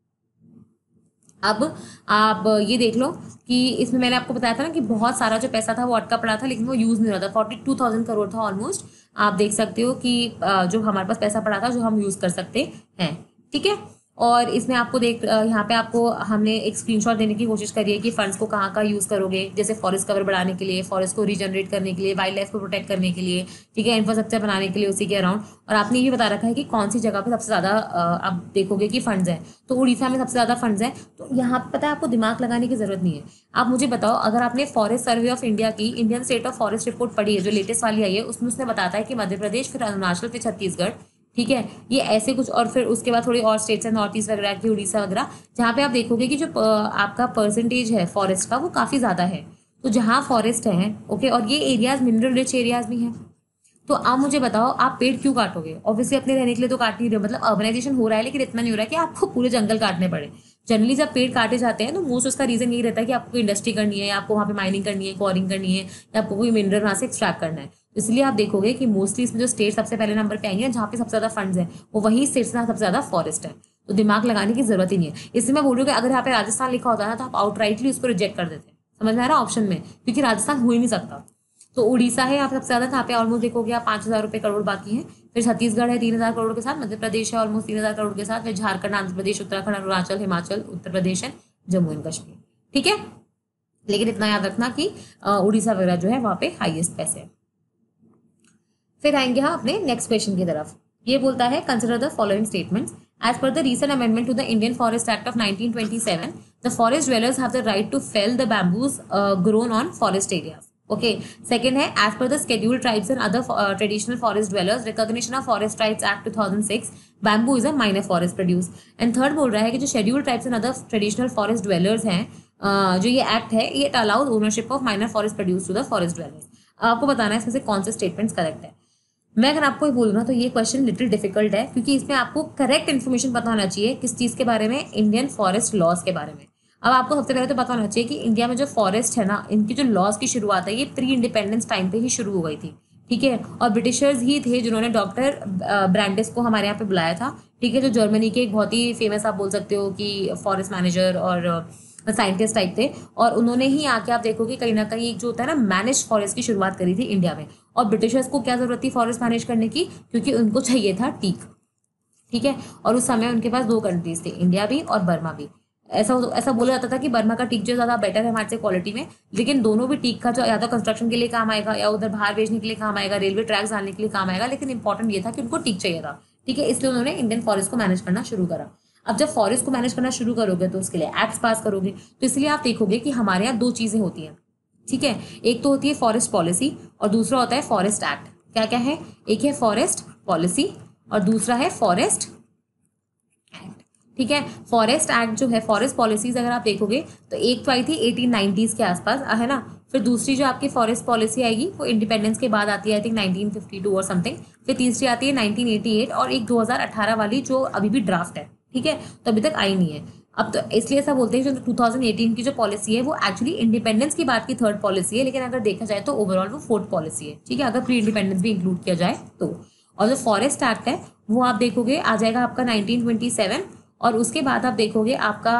अब आप ये देख लो कि इसमें मैंने आपको बताया था ना कि बहुत सारा जो पैसा था वो अटका पड़ा था, लेकिन वो यूज़ नहीं हो रहा था। फोर्टी टू थाउजेंड करोड़ था ऑलमोस्ट। आप देख सकते हो कि जो हमारे पास पैसा पड़ा था जो हम यूज़ कर सकते हैं। ठीक है, और इसमें आपको देख यहाँ पे आपको हमने एक स्क्रीनशॉट देने की कोशिश करी है कि फंड्स को कहाँ का यूज़ करोगे, जैसे फॉरेस्ट कवर बढ़ाने के लिए, फॉरेस्ट को रीजनरेट करने के लिए, वाइल्ड लाइफ को प्रोटेक्ट करने के लिए, ठीक है, इंफ्रास्ट्रक्चर बनाने के लिए उसी के अराउंड। और आपने ये बता रखा है कि कौन सी जगह पे सबसे ज़्यादा आप देखोगे कि फंड्स हैं, तो उड़ीसा में सबसे ज़्यादा फंड्स हैं। तो यहाँ पर पता है आपको दिमाग लगाने की ज़रूरत नहीं है। आप मुझे बताओ, अगर आपने फॉरेस्ट सर्वे ऑफ इंडिया की Indian state of forest report पढ़ी है जो लेटेस्ट वाली आई है, उसमें उसने बताता है कि मध्य प्रदेश, फिर अरुणाचल, फिर छत्तीसगढ़, ठीक है, ये ऐसे कुछ, और फिर उसके बाद थोड़ी और स्टेट्स हैं नॉर्थ ईस्ट वगैरह की, उड़ीसा वगैरह, जहाँ पे आप देखोगे कि जो आपका परसेंटेज है फॉरेस्ट का वो काफ़ी ज़्यादा है। तो जहाँ फॉरेस्ट है, ओके, और ये एरियाज मिनरल रिच एरियाज भी हैं, तो आप मुझे बताओ आप पेड़ क्यों काटोगे। ऑब्वियसली अपने रहने के लिए तो काट नहीं रहे, मतलब अर्बनाइजेशन हो रहा है लेकिन इतना नहीं हो रहा है कि आपको पूरे जंगल काटने पड़े। जनरली जब पेड़ काटे जाते हैं तो मोस्ट उसका रीजन यही रहता है कि आपको इंडस्ट्री करनी है, या आपको वहाँ पे माइनिंग करनी है, क्वारिंग करनी है, या आपको कोई मिनरल वहाँ से एक्सट्रैक्ट करना है। इसलिए आप देखोगे कि मोस्टली इसमें जो स्टेट सबसे पहले नंबर पे आएंगे जहाँ पे सबसे ज्यादा फंड्स हैं, वो वही स्टेट्स में सबसे ज्यादा फॉरेस्ट है। तो दिमाग लगाने की जरूरत ही नहीं है। इसलिए मैं बोल रही हूँ कि अगर यहाँ पे राजस्थान लिखा होता है ना तो आप आउटराइटली उसको रिजेक्ट कर देते हैं। समझ में आ रहा है ऑप्शन में, क्योंकि राजस्थान हो ही नहीं सकता। तो उड़ीसा है यहाँ पे सबसे ज्यादा, जहाँ पे ऑलमोस्ट देखोगे आप पांच हजार रुपए करोड़ बाकी है। फिर छत्तीसगढ़ है तीन हजार करोड़ के साथ, मध्य प्रदेश है ऑलमोस्ट तीन हजार करोड़ के साथ, फिर झारखंड, आंध्र प्रदेश, उत्तराखंड, अरुणाचल, हिमाचल, उत्तर प्रदेश है, जम्मू एंड कश्मीर। ठीक है, लेकिन इतना याद रखना कि उड़ीसा वगैरह जो है वहाँ पे हाईएस्ट पैसे है। फिर आएंगे हम अपने नेक्स्ट क्वेश्चन की तरफ। ये बोलता है consider the following statements as per the recent amendment to the Indian forest act of nineteen twenty seven, the forest dwellers have the right to fell the bamboos grown on forest areas. Okay, second है as per the scheduled tribes and other traditional forest dwellers recognition of forest rights act two thousand six, bamboo is a minor forest produce. And third बोल रहा है कि जो scheduled tribes and other traditional forest dwellers हैं, uh, जो ये एक्ट है ये allowed ownership of minor forest produce to the forest dwellers. आपको बताना है इसमें से कौन से स्टेटमेंट्स करेक्ट है। मैं अगर आपको बोलूँ ना तो ये क्वेश्चन लिटिल डिफिकल्ट है, क्योंकि इसमें आपको करेक्ट इन्फॉर्मेशन पता होना चाहिए किस चीज़ के बारे में, इंडियन फॉरेस्ट लॉज के बारे में। अब आपको सबसे पहले तो पता होना चाहिए कि इंडिया में जो फॉरेस्ट है ना, इनकी जो लॉज की शुरुआत है ये प्री इंडिपेंडेंस टाइम पे ही शुरू हो गई थी, ठीक है। और ब्रिटिशर्स ही थे जिन्होंने डॉक्टर ब्रांडिस को हमारे यहाँ पे बुलाया था, ठीक है, जो जर्मनी के एक बहुत ही फेमस, आप बोल सकते हो कि फॉरेस्ट मैनेजर और साइंटिस्ट टाइप थे। और उन्होंने ही आके आप देखोगे कहीं ना कहीं एक जो होता है ना मैनेज फॉरेस्ट की शुरुआत करी थी इंडिया में। और ब्रिटिशर्स को क्या जरूरत थी फॉरेस्ट मैनेज करने की, क्योंकि उनको चाहिए था टीक, ठीक है। और उस समय उनके पास दो कंट्रीज थे, इंडिया भी और बर्मा भी। ऐसा ऐसा बोला जाता था कि बर्मा का टीक जो ज़्यादा बेटर है हमारे से क्वालिटी में, लेकिन दोनों भी टीक का जो या तो कंस्ट्रक्शन के लिए काम आएगा या उधर बाहर भेजने के लिए काम आएगा, रेलवे ट्रैक्स डालने के लिए काम आएगा, लेकिन इंपॉर्टेंट ये था कि उनको टीक चाहिए था, ठीक है। इसलिए उन्होंने इंडियन फॉरेस्ट को मैनेज करना शुरू करा। अब जब फॉरेस्ट को मैनेज करना शुरू करोगे तो उसके लिए एक्ट्स पास करोगे, तो इसलिए आप देखोगे कि हमारे यहाँ दो चीज़ें होती हैं, ठीक है। एक तो होती है फॉरेस्ट पॉलिसी और दूसरा होता है फॉरेस्ट एक्ट। क्या क्या है, एक है फॉरेस्ट पॉलिसी और दूसरा है फॉरेस्ट एक्ट, ठीक है। फॉरेस्ट एक्ट जो है, फॉरेस्ट पॉलिसीज अगर आप देखोगे तो एक तो आई थी एटीन नाइनटीज़ के आसपास, है ना। फिर दूसरी जो आपकी फॉरेस्ट पॉलिसी आएगी वो इंडिपेंडेंस के बाद आती है, I think nineteen fifty two और समथिंग। फिर तीसरी आती है नाइनटीन एटी एट और एक दो हज़ार अठारह वाली जो अभी भी ड्राफ्ट है, ठीक है, तो अभी तक आई नहीं है। अब तो इसलिए ऐसा बोलते हैं जो टू थाउजेंड एटीन की जो पॉलिसी है वो एक्चुअली इंडिपेंडेंस की बात की थर्ड पॉलिसी है, लेकिन अगर देखा जाए तो ओवरऑल वो फोर्थ पॉलिसी है, ठीक है, अगर प्री इंडिपेंडेंस भी इंक्लूड किया जाए तो। और जो फॉरेस्ट एक्ट है वो आप देखोगे आ जाएगा आपका नाइनटीन ट्वेंटी सेवन और उसके बाद आप देखोगे आपका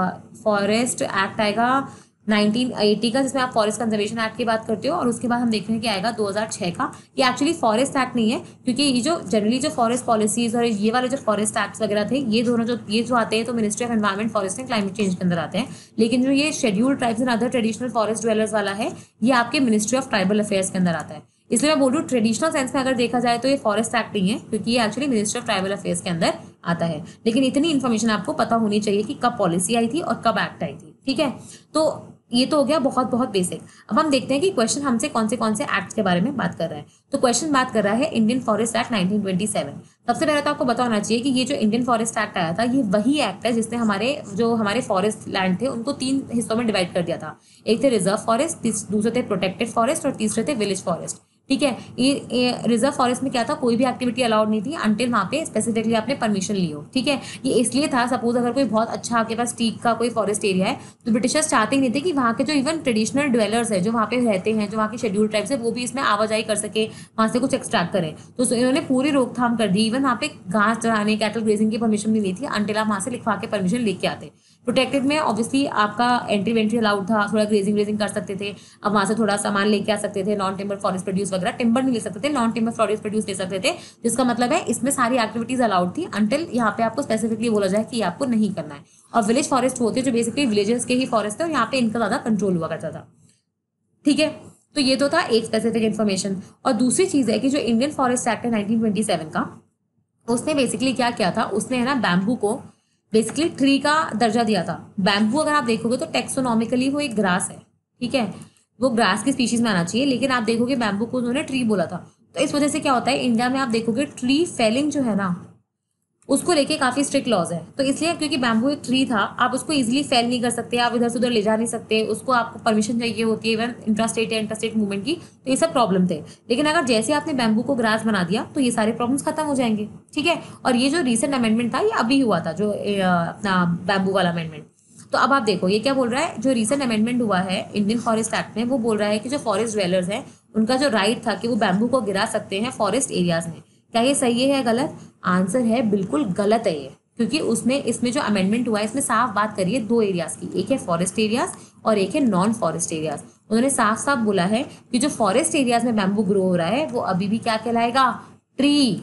फॉरेस्ट एक्ट आएगा नाइनटीन एटी का, जिसमें आप फॉरेस्ट कंजर्वेशन एक्ट की बात करते हो। और उसके बाद हम देख रहे हैं कि आएगा दो हज़ार छह का। ये एक्चुअली फॉरेस्ट एक्ट नहीं है, क्योंकि ये जो जनरली जो फॉरेस्ट पॉलिसीज और ये वाले जो फॉरेस्ट एक्ट्स वगैरह थे, ये दोनों जो ये जो आते हैं तो ministry of environment, forest and climate change के अंदर आते हैं। लेकिन जो ये scheduled tribes and other traditional forest dwellers वाला है, ये आपके मिनिस्ट्री ऑफ ट्राइबल अफेयर्स के अंदर आता है। इसलिए मैं बोल रही हूँ ट्रेडिशनल सेंस में अगर देखा जाए तो ये फॉरेस्ट एक्ट नहीं है, क्योंकि ये actually ministry of tribal affairs के अंदर आता है। लेकिन इतनी इन्फॉर्मेशन आपको पता होनी चाहिए कि कब पॉलिसी आई थी और कब एक्ट आई थी, ठीक है। तो ये तो हो गया बहुत बहुत बेसिक। अब हम देखते हैं कि क्वेश्चन हमसे कौन से कौन से एक्ट्स के बारे में बात कर रहा है। तो क्वेश्चन बात कर रहा है Indian forest act nineteen twenty seven. सबसे पहले तो आपको पता होना चाहिए कि ये जो इंडियन फॉरेस्ट एक्ट आया था ये वही एक्ट है जिसने हमारे जो हमारे फॉरेस्ट लैंड थे उनको तीन हिस्सों में डिवाइड कर दिया था। एक थे रिजर्व फॉरेस्ट, दूसरे थे प्रोटेक्टेड फॉरेस्ट और तीसरे थे विलेज फॉरेस्ट, ठीक है। ये रिजर्व फॉरेस्ट में क्या था, कोई भी एक्टिविटी अलाउड नहीं थी अनटिल वहाँ पे स्पेसिफिकली आपने परमिशन ली हो, ठीक है। ये इसलिए था, सपोज अगर कोई बहुत अच्छा आपके पास टीक का कोई फॉरेस्ट एरिया है तो ब्रिटिशर्स चाहते ही नहीं थे कि वहाँ के जो इवन ट्रेडिशनल ड्वेलर्स है जो वहाँ पे रहते हैं, जो वहाँ के शेड्यूल ट्राइब्स है, वो भी इसमें आवाजाही कर सके, वहाँ से कुछ एक्सट्रैक्ट करें। तो इन्होंने पूरी रोकथाम कर दी। इवन वहाँ पे घास चराने, कैटल ग्रेजिंग की परमिशन भी नहीं थी अनटिल आप वहाँ से लिखवा के परमिशन लेके आते। प्रोटेक्टेड में ऑब्वियसली आपका एंट्री वेंट्री अलाउड था, थोड़ा ग्रेजिंग ग्रेजिंग कर सकते थे, अब वहाँ से थोड़ा सामान लेके आ सकते थे। नॉन टिम्बर फॉरेस्ट प्रोड्यूस वगैरह, टिम्बर नहीं ले सकते थे, नॉन टिम्बर फॉरेस्ट प्रोड्यूस ले सकते थे, जिसका मतलब है इसमें सारी एक्टिविटीज अलाउड थी अनटिल यहाँ पे आपको स्पेसिफिकली बोला जाए कि आपको नहीं करना है। और विलेज फॉरेस्ट होते जो बेसिकली विलेजेस के ही फॉरेस्ट थे और यहाँ पे इनका ज्यादा कंट्रोल हुआ करता था, ठीक है। तो ये तो था एक स्पेसिफिक इन्फॉर्मेशन। और दूसरी चीज है कि जो इंडियन फॉरेस्ट एक्ट है नाइनटीन ट्वेंटी सेवन का, उसने बेसिकली क्या किया था, उसने है ना बैम्बू को बेसिकली ट्री का दर्जा दिया था। बैम्बू अगर आप देखोगे तो टेक्सोनॉमिकली वो एक ग्रास है, ठीक है, वो ग्रास की स्पीशीज में आना चाहिए, लेकिन आप देखोगे बैम्बू को उन्होंने ट्री बोला था। तो इस वजह से क्या होता है, इंडिया में आप देखोगे ट्री फेलिंग जो है ना उसको लेके काफी स्ट्रिक्ट लॉज है। तो इसलिए क्योंकि बैम्बू एक ट्री था, आप उसको इजीली फेल नहीं कर सकते, आप इधर से उधर ले जा नहीं सकते, उसको आपको परमिशन चाहिए होती है इवन इंट्रास्टेट या इंटरस्टेट मूवमेंट की। तो ये सब प्रॉब्लम थे। लेकिन अगर जैसे आपने बैम्बू को ग्रास बना दिया तो ये सारे प्रॉब्लम्स खत्म हो जाएंगे, ठीक है। और ये जो रिसेंट अमेंडमेंट था ये अभी हुआ था, जो अपना बैम्बू वाला अमेंडमेंट। तो अब आप देखो ये क्या बोल रहा है, जो रिसेंट अमेंडमेंट हुआ है इंडियन फॉरेस्ट एक्ट में, वो बोल रहा है कि जो फॉरेस्ट ड्वेलर्स हैं उनका जो राइट था कि वो बैम्बू को गिरा सकते हैं फॉरेस्ट एरियाज में। क्या ये सही है या गलत? आंसर है बिल्कुल गलत है ये, क्योंकि उसने इसमें जो अमेंडमेंट हुआ है इसमें साफ बात करी है दो एरियाज की, एक है फॉरेस्ट एरियाज और एक है नॉन फॉरेस्ट एरियाज। उन्होंने साफ साफ बोला है कि जो फॉरेस्ट एरियाज में बैम्बू ग्रो हो रहा है वो अभी भी क्या कहलाएगा, ट्री।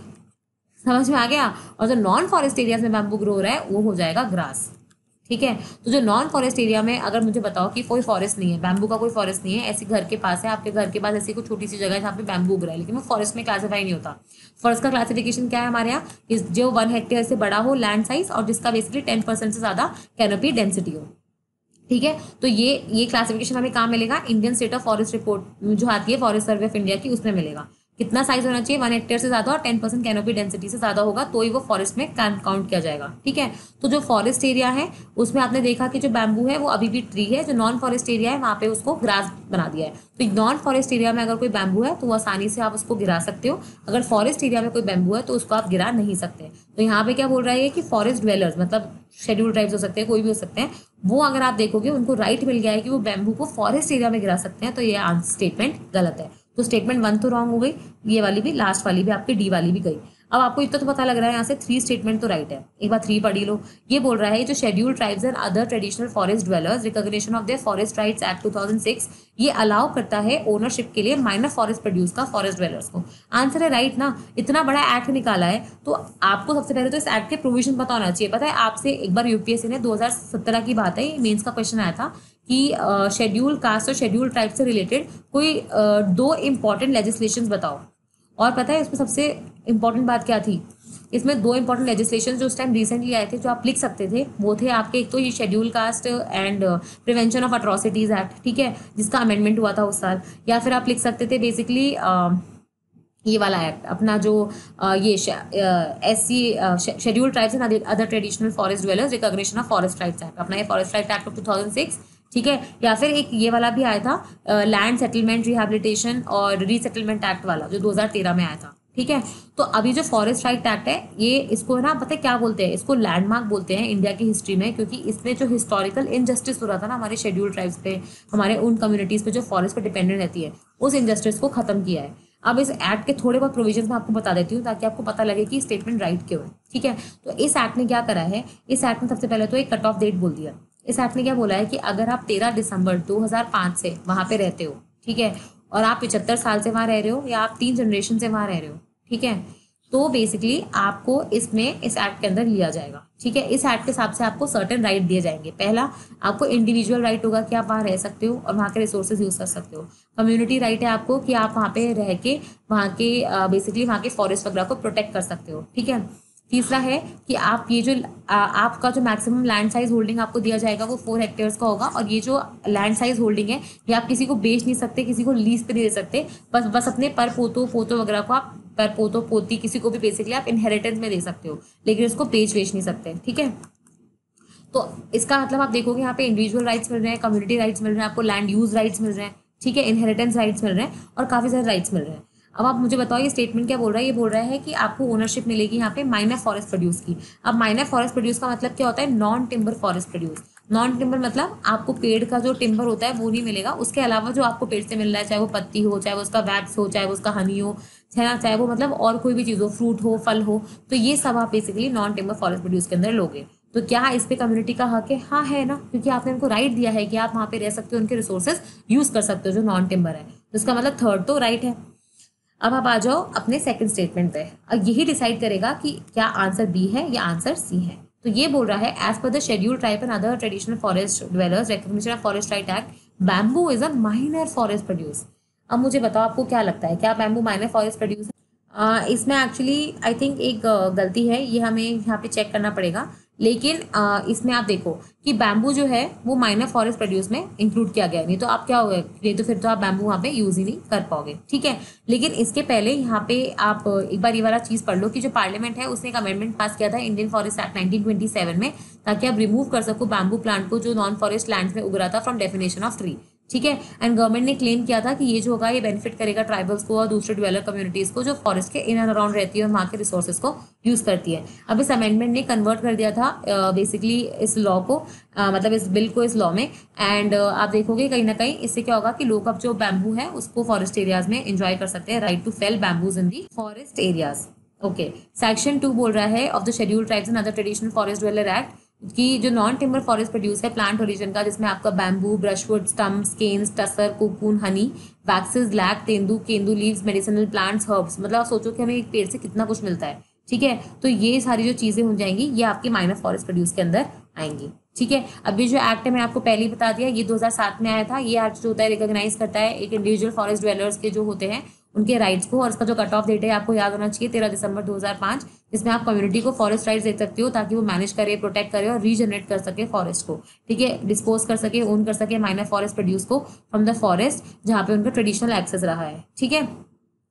समझ में आ गया? और जो नॉन फॉरेस्ट एरियाज में बैम्बू ग्रो हो रहा है वो हो जाएगा ग्रास, ठीक है। तो जो नॉन फॉरेस्ट एरिया में अगर मुझे बताओ कि कोई फॉरेस्ट नहीं है, बैम्बू का कोई फॉरेस्ट नहीं है, ऐसी घर के पास है, आपके घर के पास ऐसी कोई छोटी सी जगह है जहाँ पे बैम्बू उग रहा है, लेकिन वो फॉरेस्ट में क्लासीफाई नहीं होता। फॉरेस्ट का क्लासिफिकेशन क्या है हमारे यहाँ, जो वन हेक्टेयर से बड़ा हो लैंड साइज और जिसका बेसिकली टेन परसेंट से ज्यादा कैनोपी डेंसिटी हो, ठीक है। तो ये ये क्लासिफिकेशन हमें कहाँ मिलेगा, Indian state of forest report जो आती है फॉरेस्ट सर्वे ऑफ इंडिया की, उसमें मिलेगा। कितना साइज होना चाहिए, वन हेक्टेयर से ज्यादा और टेन परसेंट कैनोपी डेंसिटी से ज्यादा होगा तो ही वो फॉरेस्ट में काउंट किया जाएगा। ठीक है, तो जो फॉरेस्ट एरिया है उसमें आपने देखा कि जो बैम्बू है वो अभी भी ट्री है, जो नॉन फॉरेस्ट एरिया है वहाँ पे उसको ग्रास बना दिया है। तो नॉन फॉरेस्ट एरिया में अगर कोई बैम्बू है तो वो आसानी से आप उसको गिरा सकते हो, अगर फॉरेस्ट एरिया में कोई बैम्बू है तो उसको आप गिरा नहीं सकते। तो यहाँ पे क्या बोल रहा है कि फॉरेस्ट ड्वेलर्स मतलब शेड्यूल ट्राइब्स हो सकते हैं, कोई भी हो सकते हैं, वो अगर आप देखोगे उनको राइट मिल गया है कि वो बैम्बू को फॉरेस्ट एरिया में गिरा सकते हैं, तो ये स्टेटमेंट गलत है। तो स्टेटमेंट वन तो रॉन्ग हो गई, ये वाली भी, लास्ट वाली भी आपकी डी वाली भी गई। अब आपको इतना तो पता लग रहा है यहाँ से थ्री स्टेटमेंट तो राइट है, एक बार थ्री पढ़ी लो। ये बोल रहा है जो schedule tribes and other traditional forest dwellers recognition of their forest rights act two thousand six, ये अलाउ करता है ओनरशिप के लिए माइनर फॉरेस्ट प्रोड्यूस का फॉरेस्ट ड्वेलर्स को। आंसर है राइट ना, इतना बड़ा एक्ट निकाला है तो आपको सबसे पहले तो इस एक्ट के प्रोविजन पता होना चाहिए। पता है आपसे एक बार यूपीएससी ने दो हजार सत्रह की बात है, मेंस का क्वेश्चन आया था कि शेड्यूल कास्ट और शेड्यूल ट्राइब से रिलेटेड कोई uh, दो इंपॉर्टेंट लेजिस्लेशंस बताओ। और पता है इसमें सबसे इंपॉर्टेंट बात क्या थी, इसमें दो इंपॉर्टेंट लेजिस्लेशन जो उस टाइम रिसेंटली आए थे जो आप लिख सकते थे वो थे आपके, एक तो ये schedule caste and prevention of atrocities act, ठीक है, जिसका अमेंडमेंट हुआ था उस साल, या फिर आप लिख सकते थे बेसिकली ये वाला एक्ट अपना जो आ, ये S C schedule tribes and other traditional forest dwellers recognition of forest rights act, अपना ये forest right act of two thousand six, ठीक है। या फिर एक ये वाला भी आया था लैंड सेटलमेंट रिहैबिलिटेशन और रीसेटलमेंट एक्ट वाला जो दो हज़ार तेरह में आया था, ठीक है। तो अभी जो फॉरेस्ट राइट एक्ट है ये इसको ना पता है क्या बोलते हैं, इसको लैंडमार्क बोलते हैं इंडिया की हिस्ट्री में, क्योंकि इसने जो हिस्टोरिकल इनजस्टिस हो रहा था ना हमारे शेड्यूल ट्राइब्स पे, हमारे उन कम्युनिटीज पे जो फॉरेस्ट पे डिपेंडेंट रहती है, उस इनजस्टिस को खत्म किया है। अब इस एक्ट के थोड़े बहुत प्रोविजन मैं आपको बता देती हूँ ताकि आपको पता लगे कि स्टेटमेंट राइट क्यों है, ठीक है। तो इस एक्ट ने क्या करा है, इस एक्ट ने सबसे पहले तो एक कट ऑफ डेट बोल दिया। इस एक्ट ने क्या बोला है कि अगर आप तेरह दिसंबर दो हज़ार पाँच से वहां पे रहते हो, ठीक है, और आप पिछहत्तर साल से वहां रह रहे हो या आप तीन जनरेशन से वहां रह रहे हो, ठीक है, तो बेसिकली आपको इसमें इस एक्ट के अंदर लिया जाएगा, ठीक है। इस एक्ट के हिसाब से आपको सर्टेन राइट दिए जाएंगे। पहला, आपको इंडिविजुअल राइट होगा कि आप वहाँ रह सकते हो और वहाँ के रिसोर्सेज यूज कर सकते हो। कम्युनिटी राइट है आपको कि आप वहाँ पे रह के वहाँ के बेसिकली वहाँ के फॉरेस्ट वगैरह को प्रोटेक्ट कर सकते हो, ठीक है। तीसरा है कि आप ये जो आ, आपका जो मैक्सिमम लैंड साइज होल्डिंग आपको दिया जाएगा वो फोर हेक्टेयर्स का होगा, और ये जो लैंड साइज होल्डिंग है ये आप किसी को बेच नहीं सकते, किसी को लीज पे नहीं दे सकते, बस बस अपने पर पोतो पोतो वगैरह को आप पर पोतो पोती किसी को भी बेसिकली आप इनहेरिटेंस में दे सकते हो, लेकिन इसको बेच बेच नहीं सकते, ठीक है। तो इसका मतलब आप देखोगे यहाँ पे इंडिविजुअल राइट्स मिल रहे हैं, कम्युनिटी राइट्स मिल रहे हैं, आपको लैंड यूज राइट्स मिल रहे हैं, ठीक है, इनहेरिटेंस राइट्स मिल रहे हैं और काफी सारे राइट्स मिल रहे हैं। अब आप मुझे बताओ ये स्टेटमेंट क्या बोल रहा है, ये बोल रहा है कि आपको ओनरशिप मिलेगी यहाँ पे माइनर फॉरेस्ट प्रोड्यूस की। अब माइनर फॉरेस्ट प्रोड्यूस का मतलब क्या होता है, non timber forest produce. Non timber मतलब आपको पेड़ का जो टिम्बर होता है वो नहीं मिलेगा, उसके अलावा जो आपको पेड़ से मिल रहा है, चाहे वो पत्ती हो, चाहे वो उसका वैक्स हो, चाहे वो उसका हनी हो, चाहे वो मतलब और कोई भी चीज़ हो, फ्रूट हो, फल हो, तो ये सब आप basically non timber forest produce के अंदर लोगे। तो क्या इस पे कम्युनिटी का हक है? हाँ है ना, क्योंकि आपने उनको राइट दिया है कि आप वहाँ पे रह सकते हो, उनके रिसोर्सेज यूज कर सकते हो जो नॉन टिम्बर है, तो इसका मतलब थर्ड तो राइट है। अब आप आ जाओ अपने सेकंड स्टेटमेंट पे, अब यही डिसाइड करेगा कि क्या आंसर बी है या आंसर सी है। तो ये बोल रहा है as per the schedule tribe and other traditional forest dwellers recognition of forest right act, bamboo is a minor forest produce. अब मुझे बताओ आपको क्या लगता है, क्या बैम्बू माइनर फॉरेस्ट प्रोड्यूस है? Uh, इसमें एक्चुअली आई थिंक एक uh, गलती है, ये हमें यहाँ पे चेक करना पड़ेगा, लेकिन uh, इसमें आप देखो कि बैम्बू जो है वो माइनर फॉरेस्ट प्रोड्यूस में इंक्लूड किया गया है, नहीं तो आप क्या होगा, नहीं तो फिर तो आप बैम्बू वहाँ पे यूज ही नहीं कर पाओगे, ठीक है। लेकिन इसके पहले यहाँ पे आप एक बार ये वाला चीज पढ़ लो कि जो पार्लियामेंट है उसने एक अमेंडमेंट पास किया था Indian forest act nineteen twenty seven में, ताकि आप रिमूव कर सको बैम्बू प्लांट को जो नॉन फॉरेस्ट लैंड में उग रहा था फ्रॉम डेफिनेशन ऑफ ट्री, ठीक है। एंड गवर्नमेंट ने क्लेम किया था कि ये जो होगा ये बेनिफिट करेगा ट्राइबल्स को और दूसरे डेवलप कम्युनिटीज को जो फॉरेस्ट के इन एंड अराउंड रहती है और वहाँ के रिसोर्सेज को यूज करती है। अब इस अमेंडमेंट ने कन्वर्ट कर दिया था बेसिकली uh, इस लॉ को uh, मतलब इस बिल को इस लॉ में, एंड uh, आप देखोगे कहीं ना कहीं इससे क्या होगा कि लोग अब जो बैम्बू है उसको फॉरेस्ट एरियाज में एंजॉय कर सकते हैं, right to fell bamboos in the forest areas. Okay, section two बोल रहा है of the schedule tribes and other traditional forest dweller act कि जो नॉन टिम्बर फॉरेस्ट प्रोड्यूस है प्लांट ओरिजिन का, जिसमें आपका bamboo, brushwood, stumps, canes, tasar, cocoon, honey, waxes, lac, tendu, kendu leaves, medicinal plants, herbs, मतलब आप सोचो कि हमें एक पेड़ से कितना कुछ मिलता है, ठीक है। तो ये सारी जो चीजें हो जाएंगी ये आपकी माइनर फॉरेस्ट प्रोड्यूस के अंदर आएंगी, ठीक है। अभी जो एक्ट है मैंने आपको पहले ही बता दिया, ये दो हज़ार सात में आया था। ये एक्ट जो होता है रिकॉग्नाइज करता है एक इंडिविजुअल फॉरेस्ट ड्वेलर्स के जो होते हैं उनके राइट्स को, और इसका जो कट ऑफ डेट है आपको याद होना चाहिए तेरह दिसंबर दो हज़ार पाँच, जिसमें आप कम्युनिटी को फॉरेस्ट राइट्स दे सकते हो ताकि वो मैनेज करे, प्रोटेक्ट करे और रीजनरेट कर सके फॉरेस्ट को, ठीक है, डिस्पोज कर सके, ओन कर सके माइनर फॉरेस्ट प्रोड्यूस को फ्रॉम द फॉरेस्ट जहाँ पे उनका ट्रेडिशनल एक्सेस रहा है, ठीक है।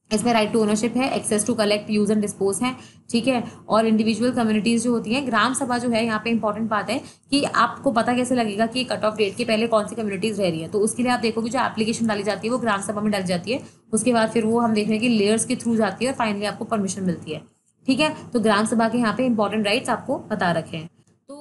इसमें राइट टू ओनरशिप है, access to collect, use and dispose है, ठीक है। और इंडिविजुअल कम्युनिटीज जो होती हैं, ग्राम सभा जो है यहाँ पे इंपॉर्टेंट बात है कि आपको पता कैसे लगेगा कि कट ऑफ डेट के पहले कौन सी कम्युनिटीज रह रही है। तो उसके लिए आप देखोगे जो एप्लीकेशन डाली जाती है वो ग्राम सभा में डाली जाती है, उसके बाद फिर वो हम देख रहे हैं कि लेयर्स के थ्रू जाती है और फाइनली आपको परमिशन मिलती है, ठीक है। तो ग्राम सभा के यहाँ पे इंपॉर्टेंट राइट्स आपको बता रखे हैं।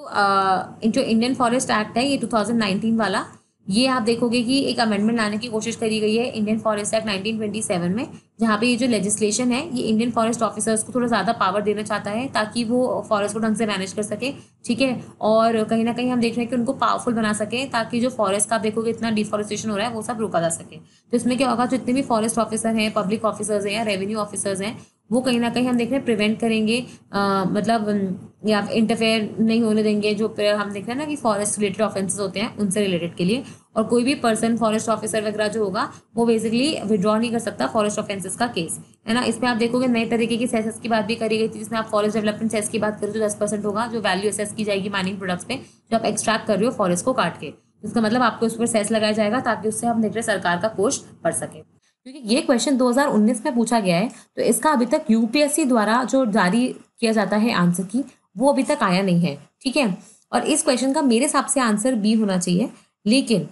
तो जो इंडियन फॉरेस्ट एक्ट है ये टू थाउजेंड नाइनटीन वाला, ये आप देखोगे कि एक अमेंडमेंट लाने की कोशिश करी गई है Indian forest act nineteen twenty seven में, जहाँ पे ये जो लेजिस्लेशन है ये इंडियन फॉरेस्ट ऑफिसर्स को थोड़ा ज़्यादा पावर देना चाहता है ताकि वो फॉरेस्ट को ढंग से मैनेज कर सके, ठीक है। और कहीं ना कहीं हम देख रहे हैं कि उनको पावरफुल बना सके ताकि जो फॉरेस्ट का आप देखोगे इतना डिफॉरेस्टेशन हो रहा है वो सब रोका जा सके। तो इसमें क्या होगा, जितने भी फॉरेस्ट ऑफिसर हैं, पब्लिक ऑफिसर्स हैं या रेवेन्यू ऑफिसर्स हैं, वो कहीं ना कहीं हम देख रहे हैं प्रिवेंट करेंगे, आ, मतलब या इंटरफेयर नहीं होने देंगे जो हम देख रहे हैं ना कि फॉरेस्ट रिलेटेड ऑफेंसेस होते हैं उनसे रिलेटेड के लिए। और कोई भी पर्सन फॉरेस्ट ऑफिसर वगैरह जो होगा वो बेसिकली विड्रॉ नहीं कर सकता फॉरेस्ट ऑफेंसेस का केस, है ना। इसमें आप देखोगे नए तरीके की सेसेस की बात भी करी गई थी, जिसमें आप फॉरेस्ट डेवलपमेंट सेस की बात करें तो दस परसेंट होगा जो वैल्यू असेस की जाएगी माइनिंग प्रोडक्ट्स पे जो आप एक्सट्रैक्ट कर रहे हो फॉरेस्ट को काट के। इसका मतलब आपको उस पर सेस लगाया जाएगा ताकि उससे हम देख रहे सरकार का कोष बढ़ सके। क्योंकि ये क्वेश्चन दो हज़ार उन्नीस में पूछा गया है तो इसका अभी तक यूपीएससी द्वारा जो जारी किया जाता है आंसर की वो अभी तक आया नहीं है, ठीक है। और इस क्वेश्चन का मेरे हिसाब से आंसर बी होना चाहिए, लेकिन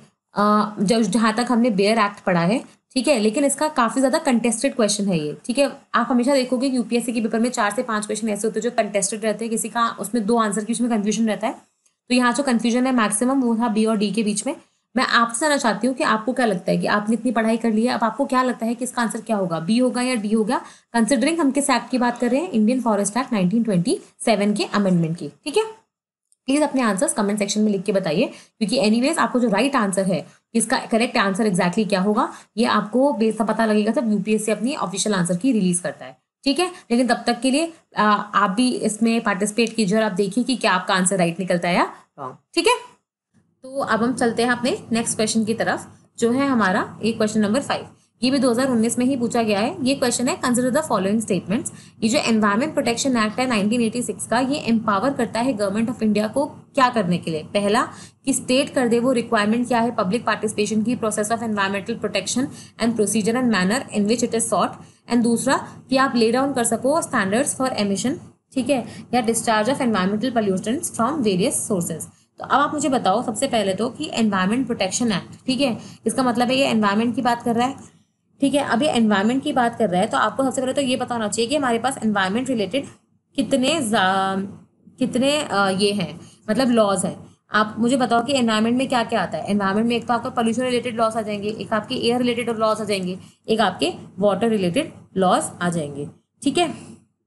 जब जहाँ तक हमने बेयर एक्ट पढ़ा है, ठीक है, लेकिन इसका काफ़ी ज़्यादा कंटेस्टेड क्वेश्चन है ये, ठीक है। आप हमेशा देखोगे कि यूपीएससी के पेपर में चार से पाँच क्वेश्चन ऐसे होते हैं जो कंटेस्टेड रहते हैं, किसी का उसमें दो आंसर के बीच में कन्फ्यूजन रहता है। तो यहाँ जो कन्फ्यूजन है मैक्सिमम वो था बी और डी के बीच में। मैं आपसे जानना चाहती हूँ कि आपको क्या लगता है कि आपने इतनी पढ़ाई कर ली है, अब आपको क्या लगता है कि इसका आंसर क्या होगा, बी होगा या डी होगा, कंसिडरिंग हम किस एक्ट की बात कर रहे हैं, Indian forest act nineteen twenty seven के अमेंडमेंट की, ठीक है। प्लीज अपने आंसर्स कमेंट सेक्शन में लिख के बताइए, क्योंकि एनीवेज आपको जो राइट आंसर है इसका करेक्ट आंसर एग्जैक्टली क्या होगा ये आपको बेसा पता लगेगा जब यूपीएससी अपनी ऑफिशियल आंसर की रिलीज करता है, ठीक है। लेकिन तब तक के लिए आ, आप भी इसमें पार्टिसिपेट कीजिए और आप देखिए कि क्या आपका आंसर राइट निकलता है या रॉन्ग, ठीक है। तो अब हम चलते हैं अपने नेक्स्ट क्वेश्चन की तरफ, जो है हमारा एक क्वेश्चन नंबर फाइव। ये भी दो हज़ार उन्नीस में ही पूछा गया है। ये क्वेश्चन है, कंसिडर द फॉलोइंग स्टेटमेंट्स। ये जो एनवायरमेंट प्रोटेक्शन एक्ट है नाइनटीन एटी सिक्स का, ये एम्पावर करता है गवर्नमेंट ऑफ इंडिया को क्या करने के लिए। पहला कि स्टेट कर दे वो रिक्वायरमेंट क्या है पब्लिक पार्टिसिपेशन की process of environmental protection and procedure and manner in which it is sought. And दूसरा कि आप ले डाउन कर सको स्टैंडर्ड्स फॉर एमिशन, ठीक है, या discharge of environmental pollutions from various sources. तो अब आप मुझे बताओ सबसे पहले तो कि एनवायरमेंट प्रोटेक्शन एक्ट, ठीक है, इसका मतलब है ये एनवायरमेंट की बात कर रहा है, ठीक है। अब ये एनवायरमेंट की बात कर रहा है तो आपको सबसे पहले तो ये पता होना चाहिए कि हमारे पास एनवायरमेंट रिलेटेड कितने कितने आ, ये हैं, मतलब लॉज हैं। आप मुझे बताओ कि एनवायरमेंट में क्या क्या आता है। एनवायरमेंट में एक तो आपका पोल्यूशन रिलेटेड लॉस आ जाएंगे, एक आपके एयर रिलेटेड लॉस आ जाएंगे, एक आपके वाटर रिलेटेड लॉस आ जाएंगे, ठीक है।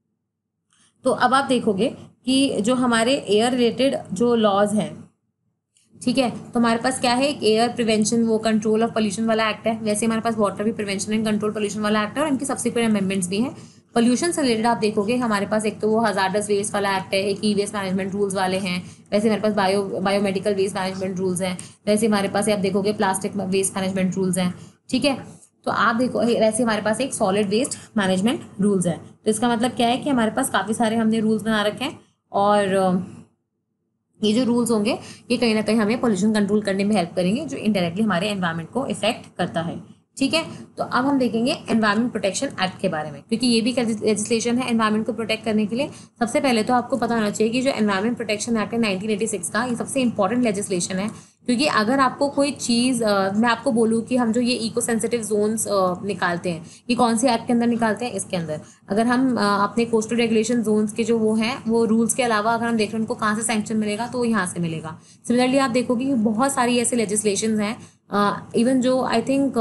तो अब आप देखोगे कि जो हमारे एयर रिलेटेड जो लॉज हैं, ठीक है, तो हमारे पास क्या है, एयर प्रिवेंशन वो कंट्रोल ऑफ पोल्यूशन वाला एक्ट है। वैसे हमारे पास वाटर भी प्रिवेंशन एंड कंट्रोल पोल्यूशन वाला एक्ट है और इनके सब्सिक्वेंट अमेंडमेंट्स भी हैं। पोल्यूशन से रिलेटेड आप देखोगे हमारे पास एक तो वो हजार्डस वेस्ट वाला एक्ट है, एक ई वेस्ट मैनेजमेंट रूल्स वाले हैं। वैसे हमारे पास bio biomedical waste management rules हैं। वैसे हमारे पास आप देखोगे प्लास्टिक वेस्ट मैनेजमेंट रूल्स हैं, ठीक है। तो आप देखो वैसे हमारे पास एक सॉलिड वेस्ट मैनेजमेंट रूल्स है। तो इसका मतलब क्या है कि हमारे पास काफ़ी सारे हमने रूल्स बना रखे हैं और ये जो रूल्स होंगे ये कहीं ना कहीं हमें पोल्यूशन कंट्रोल करने में हेल्प करेंगे, जो इनडायरेक्टली हमारे एनवायरनमेंट को इफेक्ट करता है, ठीक है। तो अब हम देखेंगे एनवायरनमेंट प्रोटेक्शन एक्ट के बारे में, क्योंकि ये भी लेजिस्लेशन है एनवायरनमेंट को प्रोटेक्ट करने के लिए। सबसे पहले तो आपको पता होना चाहिए कि जो एनवायरनमेंट प्रोटेक्शन एक्ट है नाइनटीन एटी सिक्स का, ये सबसे इंपॉर्टेंट लेजिस्लेशन है। क्योंकि अगर आपको कोई चीज़ मैं आपको बोलूँ कि हम जो ये इको सेंसिटिव जोन्स निकालते हैं, ये कौन से एक्ट के अंदर निकालते हैं, इसके अंदर। अगर हम अपने कोस्टल रेगुलेशन जोन्स के जो वो हैं वो रूल्स के अलावा अगर हम देख रहे हैं उनको कहाँ से सैंक्शन मिलेगा, तो यहाँ से मिलेगा। सिमिलरली आप देखोगे कि बहुत सारी ऐसे लेजिस्लेशन हैं, इवन जो आई थिंक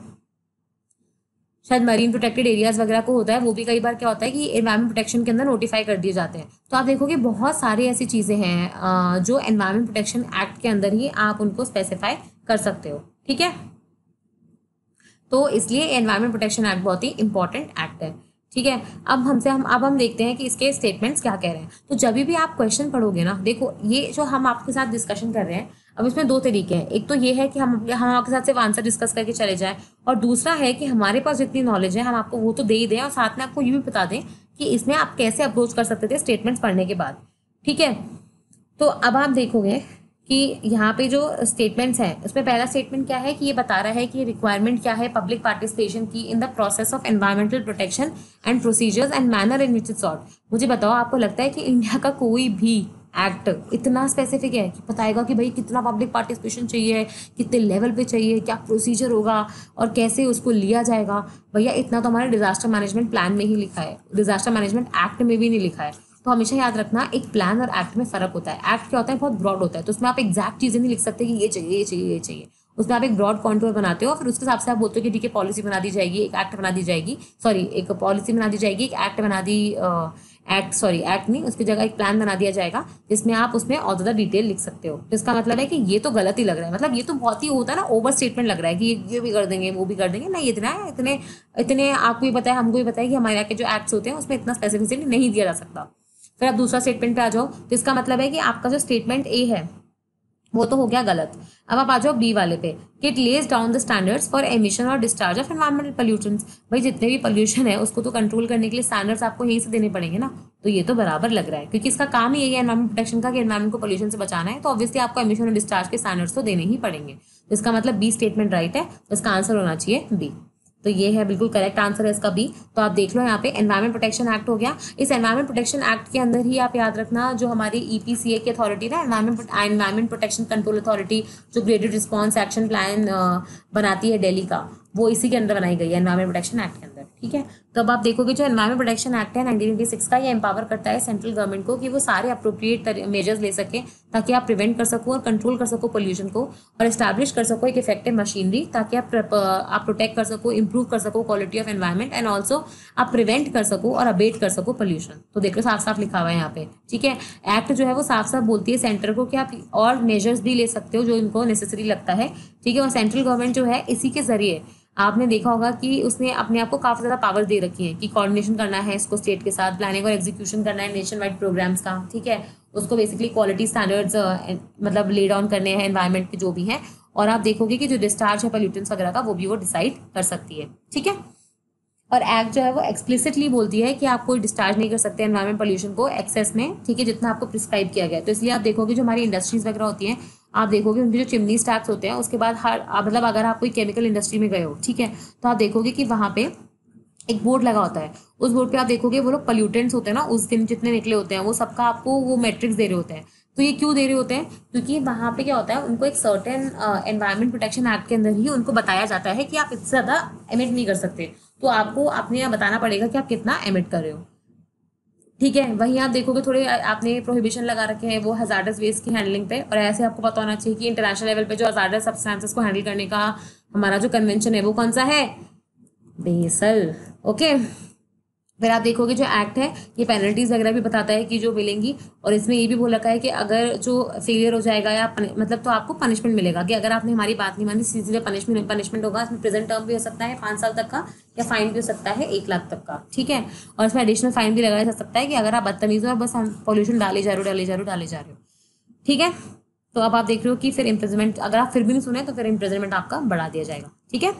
शायद मरीन प्रोटेक्टेड एरियाज वगैरह को होता है, वो भी कई बार क्या होता है कि एनवायरमेंट प्रोटेक्शन के अंदर नोटिफाई कर दिए जाते हैं। तो आप देखोगे बहुत सारी ऐसी चीज़ें हैं जो एनवायरमेंट प्रोटेक्शन एक्ट के अंदर ही आप उनको स्पेसिफाई कर सकते हो, ठीक है। तो इसलिए एनवायरमेंट प्रोटेक्शन एक्ट बहुत ही इंपॉर्टेंट एक्ट है, ठीक है। अब हमसे हम अब हम देखते हैं कि इसके स्टेटमेंट्स क्या कह रहे हैं। तो जब भी आप क्वेश्चन पढ़ोगे ना, देखो ये जो हम आपके साथ डिस्कशन कर रहे हैं, अब इसमें दो तरीके हैं। एक तो ये है कि हम हम आपके साथ सिर्फ आंसर डिस्कस करके चले जाएं, और दूसरा है कि हमारे पास जितनी नॉलेज है हम आपको वो तो दे ही दें और साथ में आपको ये भी बता दें कि इसमें आप कैसे अप्रोच कर सकते थे स्टेटमेंट्स पढ़ने के बाद, ठीक है। तो अब आप देखोगे कि यहाँ पे जो स्टेटमेंट्स हैं उसमें पहला स्टेटमेंट क्या है कि ये बता रहा है कि रिक्वायरमेंट क्या है पब्लिक पार्टिसिपेशन की in the process of environmental protection and procedures and manner in which it's sought. मुझे बताओ, आपको लगता है कि इंडिया का कोई भी एक्ट इतना स्पेसिफिक है कि बताएगा कि भाई कितना पब्लिक पार्टिसिपेशन चाहिए, कितने लेवल पे चाहिए, क्या प्रोसीजर होगा और कैसे उसको लिया जाएगा? भैया इतना तो हमारे डिजास्टर मैनेजमेंट प्लान में ही लिखा है, डिजास्टर मैनेजमेंट एक्ट में भी नहीं लिखा है। तो हमेशा याद रखना, एक प्लान और एक्ट में फ़र्क होता है। एक्ट क्या होता है, बहुत ब्रॉड होता है, तो उसमें आप एग्जैक्ट चीज़ें नहीं लिख सकते कि ये चाहिए ये चाहिए ये चाहिए। उसमें आप एक ब्रॉड कॉन्टूर बनाते हो, फिर उसके हिसाब से आप बोलते हो कि ठीक है पॉलिसी बना दी जाएगी, एक एक्ट बना दी जाएगी, सॉरी एक पॉलिसी बना दी जाएगी, एक एक्ट बना दी एक्ट सॉरी एक्ट नहीं, उसकी जगह एक प्लान बना दिया जाएगा जिसमें आप उसमें और ज़्यादा डिटेल लिख सकते हो। तो इसका मतलब है कि ये तो गलत ही लग रहा है, मतलब ये तो बहुत ही होता है ना, ओवर स्टेटमेंट लग रहा है कि ये भी कर देंगे वो भी कर देंगे। नहीं, इतना है, इतने इतने आपको भी पता है, हमको भी पता है कि हमारे यहाँ के जो एक्ट्स होते हैं उसमें इतना स्पेसिफिसिटी नहीं दिया जा सकता। फिर आप दूसरा स्टेटमेंट पे आ जाओ, तो इसका मतलब है कि आपका जो स्टेटमेंट ए है वो तो हो गया गलत। अब आप आ जाओ बी वाले पे कि it lays down the standards for emission और डिस्चार्ज ऑफ एनवायरमेंटल पोल्यूशंस। भाई जितने भी पोल्यूशन है उसको तो कंट्रोल करने के लिए स्टैंडर्ड्स आपको यहीं से देने पड़ेंगे ना, तो ये तो बराबर लग रहा है क्योंकि इसका काम ही यही है एनवायरमेंट प्रोटेक्शन का कि एनवायरमेंट को पोल्यूशन से बचाना है, तो ऑब्वियसली आपको एमिशन और डिस्चार्ज के स्टैंडर्ड्स तो देने ही पड़ेंगे। तो इसका मतलब बी स्टेटमेंट राइट है, तो इसका आंसर होना चाहिए बी। तो ये है बिल्कुल करेक्ट आंसर है इसका बी। तो आप देख लो यहाँ पे एनवायरमेंट प्रोटेक्शन एक्ट हो गया। इस एनवायरमेंट प्रोटेक्शन एक्ट के अंदर ही आप याद रखना जो हमारी ईपीसीए की अथॉरिटी ना, environment environment protection control authority, जो ग्रेडेड रिस्पॉन्स एक्शन प्लान बनाती है दिल्ली का, वो इसी के अंदर बनाई गई है एनवायरमेंट प्रोटेक्शन एक्ट के अंदर। ठीक है, तो अब आप देखोगे जो एनवायरमेंट प्रोटेक्शन एक्ट है नाइनटीन एटी सिक्स का, ये एम्पावर करता है सेंट्रल गवर्नमेंट को कि वो सारे अप्रोप्रिएट मेजर्स ले सके ताकि आप प्रिवेंट कर सको और कंट्रोल कर सको पोल्यूशन को, और इस्टेब्लिश कर सको एक इफेक्टिव मशीनरी ताकि आप आप प्रोटेक्ट कर सको, इंप्रूव कर सको quality of environment, and also आप प्रिवेंट कर सको और अबेट कर सको पोल्यूशन। तो देखो साफ साफ लिखा हुआ है यहाँ पे। ठीक है, एक्ट जो है वो साफ साफ बोलती है सेंटर को कि आप और मेजर्स भी ले सकते हो जो इनको नेसेसरी लगता है। ठीक है, और सेंट्रल गवर्नमेंट जो है इसी के जरिए आपने देखा होगा कि उसने अपने आप को काफ़ी ज़्यादा पावर दे रखी है कि कोऑर्डिनेशन करना है इसको स्टेट के साथ, प्लानिंग और एग्जीक्यूशन करना है नेशन वाइड प्रोग्राम्स का। ठीक है, उसको बेसिकली क्वालिटी स्टैंडर्ड्स मतलब ले डाउन करने हैं एनवायरनमेंट के जो भी हैं, और आप देखोगे कि जो डिस्चार्ज है पोल्यूटेंट्स वगैरह का वो भी वो डिसाइड कर सकती है। ठीक है, और एक्ट जो है वो एक्सप्लिसिटली बोलती है कि आप कोई डिस्चार्ज नहीं कर सकते एनवायरमेंट पोल्यूशन को एक्सेस में। ठीक है, जितना आपको प्रिस्क्राइब किया गया है। तो इसलिए आप देखोगे जो हमारी इंडस्ट्रीज वगैरह होती हैं, आप देखोगे उनके जो चिमनी स्टैक्स होते हैं उसके बाद हर मतलब अगर आप कोई केमिकल इंडस्ट्री में गए हो, ठीक है, तो आप देखोगे कि वहाँ पे एक बोर्ड लगा होता है। उस बोर्ड पे आप देखोगे वो लोग पोल्यूटेंट्स होते हैं ना, उस दिन जितने निकले होते हैं वो सबका आपको वो मैट्रिक्स दे रहे होते हैं। तो ये क्यों दे रहे होते हैं? क्योंकि वहाँ पे क्या होता है, उनको एक सर्टेन एनवायरमेंट प्रोटेक्शन एक्ट के अंदर ही उनको बताया जाता है कि आप इससे ज़्यादा एमिट नहीं कर सकते, तो आपको अपने यहाँ बताना पड़ेगा कि आप कितना एमिट कर रहे हो। ठीक है, वहीं आप देखोगे थोड़े आपने प्रोहिबिशन लगा रखे हैं वो हजार्डस वेस्ट की हैंडलिंग पे, और ऐसे आपको पता होना चाहिए कि इंटरनेशनल लेवल पे जो हजार्डस सब्सटेंसेस को हैंडल करने का हमारा जो कन्वेंशन है वो कौन सा है? बेसल। ओके, फिर आप देखोगे जो एक्ट है ये पेनल्टीज वगैरह भी बताता है कि जो मिलेंगी, और इसमें ये भी बोल रखा है कि अगर जो फेलियर हो जाएगा या मतलब तो आपको पनिशमेंट मिलेगा कि अगर आपने हमारी बात नहीं मानी सीधे पनिशमेंट पनिशमेंट होगा। इसमें प्रेजेंट टर्म भी हो सकता है पाँच साल तक का, या फाइन भी हो सकता है एक लाख तक का। ठीक है, और इसमें एडिशनल फाइन भी लगाया जा सकता है कि अगर आप बदतमीज हो और बस हम पॉल्यूशन डाले जा रहे हो डाले जा रहे हो डाले जा रहे हो। ठीक है, तो अब आप देख रहे हो कि फिर इम्प्रिजमेंट, अगर आप फिर भी नहीं सुने तो फिर इम्प्रिजमेंट आपका बढ़ा दिया जाएगा। ठीक है,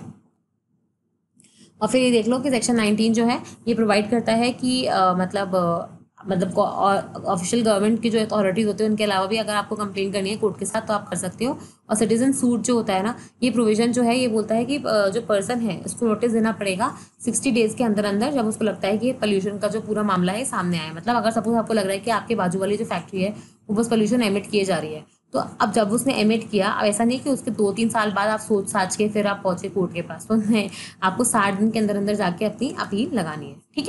और फिर ये देख लो कि सेक्शन नाइनटीन जो है ये प्रोवाइड करता है कि आ, मतलब आ, मतलब ऑफिशियल गवर्नमेंट की जो अथॉरिटीज होते हैं उनके अलावा भी अगर आपको कंप्लेन करनी है कोर्ट के साथ तो आप कर सकते हो। और सिटीजन सूट जो होता है ना, ये प्रोविजन जो है ये बोलता है कि जो पर्सन है उसको नोटिस देना पड़ेगा सिक्सटी डेज के अंदर अंदर, जब उसको लगता है कि पोल्यूशन का जो पूरा मामला है सामने आया। मतलब अगर सपोज आपको लग रहा है कि आपके बाजू वाली जो फैक्ट्री है वो बस पोल्यूशन एमिट किए जा रही है, तो अब जब उसने एमिट किया, अब ऐसा नहीं कि उसके दो तीन साल बाद आप सोच साच के फिर आप पहुंचे कोर्ट के पास, तो नहीं, आपको साठ दिन के अंदर अंदर जाके अपनी अपील लगानी है। ठीक है,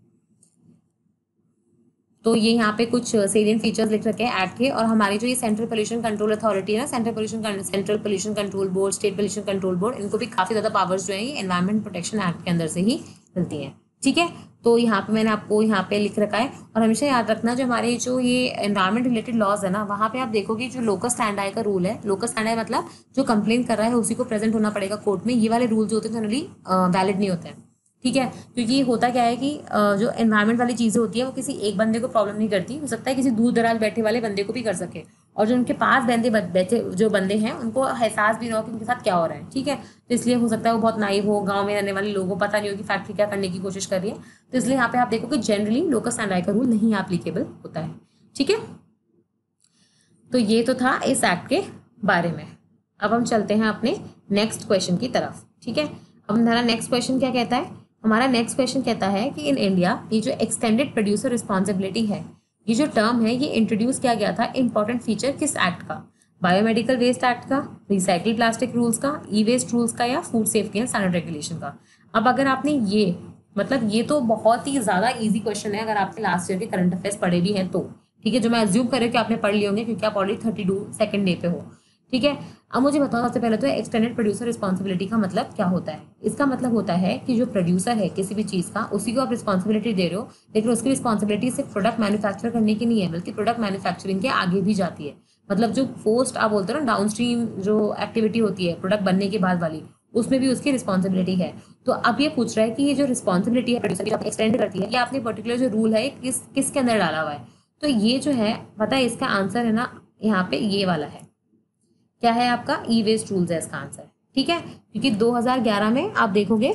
तो ये यहाँ पे कुछ सेलियंट फीचर्स लिख रखे हैं एक्ट के। और हमारी जो ये सेंट्रल पोल्यूशन कंट्रोल अथॉरिटी है ना, central pollution central pollution control board, state pollution control board, इनको भी काफ़ी ज़्यादा पावर्स जो है ये एनवायरमेंट प्रोटेक्शन एक्ट के अंदर से ही मिलती हैं। ठीक है, तो यहाँ पे मैंने आपको यहाँ पे लिख रखा है। और हमेशा याद रखना जो हमारे जो ये एनवायरमेंट रिलेटेड लॉज है ना, वहाँ पे आप देखोगे जो लोकस स्टैंड का रूल है, लोकस स्टैंड मतलब जो कंप्लेन कर रहा है उसी को प्रेजेंट होना पड़ेगा कोर्ट में। ये वाले रूल जो होते हैं जनरली वैलिड नहीं होते हैं। ठीक है, क्योंकि होता क्या है कि जो एनवायरमेंट वाली चीज़ें होती है वो किसी एक बंदे को प्रॉब्लम नहीं करती, हो सकता है किसी दूर दराज बैठे वाले बंदे को भी कर सके, और जो उनके पास बंदे बैठे जो बंदे हैं उनको एहसास भी ना हो कि उनके साथ क्या हो रहा है। ठीक है, तो इसलिए हो सकता है वो बहुत नाइव हो, गाँव में रहने वाले लोगों को पता नहीं हो कि फैक्ट्री क्या करने की कोशिश कर रही है, तो इसलिए यहाँ पे आप देखो कि जनरली लोकस स्टैंड का रूल नहीं एप्लीकेबल होता है। ठीक है, तो ये तो था इस एक्ट के बारे में। अब हम चलते हैं अपने नेक्स्ट क्वेश्चन की तरफ। ठीक है, अब हमारा नेक्स्ट क्वेश्चन क्या कहता है? हमारा नेक्स्ट क्वेश्चन कहता है कि इन इंडिया ये जो एक्सटेंडेड प्रोड्यूसर रिस्पॉन्सिबिलिटी है, ये जो टर्म है, ये इंट्रोड्यूस किया गया था इंपॉर्टेंट फीचर किस एक्ट का? बायोमेडिकल वेस्ट एक्ट का, रिसाइकिल प्लास्टिक रूल्स का, ई वेस्ट रूल्स का, या food safety and standard regulation का? अब अगर आपने ये, मतलब ये तो बहुत ही ज़्यादा ईजी क्वेश्चन है अगर आपने लास्ट ईयर के करंट अफेयर्स पढ़े भी हैं तो, ठीक है, जो मैं अज्यूम कर रही हूँ कि आपने पढ़ लिए होंगे क्योंकि आप already thirty two second day पे हो। ठीक है, अब मुझे बताओ सबसे पहले तो एक्सटेंडेड प्रोड्यूसर रिस्पॉन्सिबिलिटी का मतलब क्या होता है? इसका मतलब होता है कि जो प्रोड्यूसर है किसी भी चीज़ का, उसी को आप रिस्पॉन्सिबिलिटी दे रहे हो, लेकिन उसकी रिस्पॉन्सिबिलिटी सिर्फ प्रोडक्ट मैन्युफैक्चर करने की नहीं है, बल्कि प्रोडक्ट मैन्युफैक्चरिंग के आगे भी जाती है। मतलब जो पोस्ट आप बोलते हो ना, डाउन स्ट्रीम जो एक्टिविटी होती है प्रोडक्ट बनने के बाद वाली, उसमें भी उसकी रिस्पॉन्सिबिलिटी है। तो अब ये पूछ रहा है कि ये जो रिस्पॉन्सिबिलिटी है प्रोड्यूसर की, आप एक्सटेंड करती है, ये आपने पर्टिकुलर जो रूल है किस किसके अंदर डाला हुआ है? तो ये जो है, पता है इसका आंसर है ना, यहाँ पे ये वाला है। क्या है आपका? ई वेस्ट रूल्स है इसका आंसर। ठीक है, क्योंकि दो हज़ार ग्यारह में आप देखोगे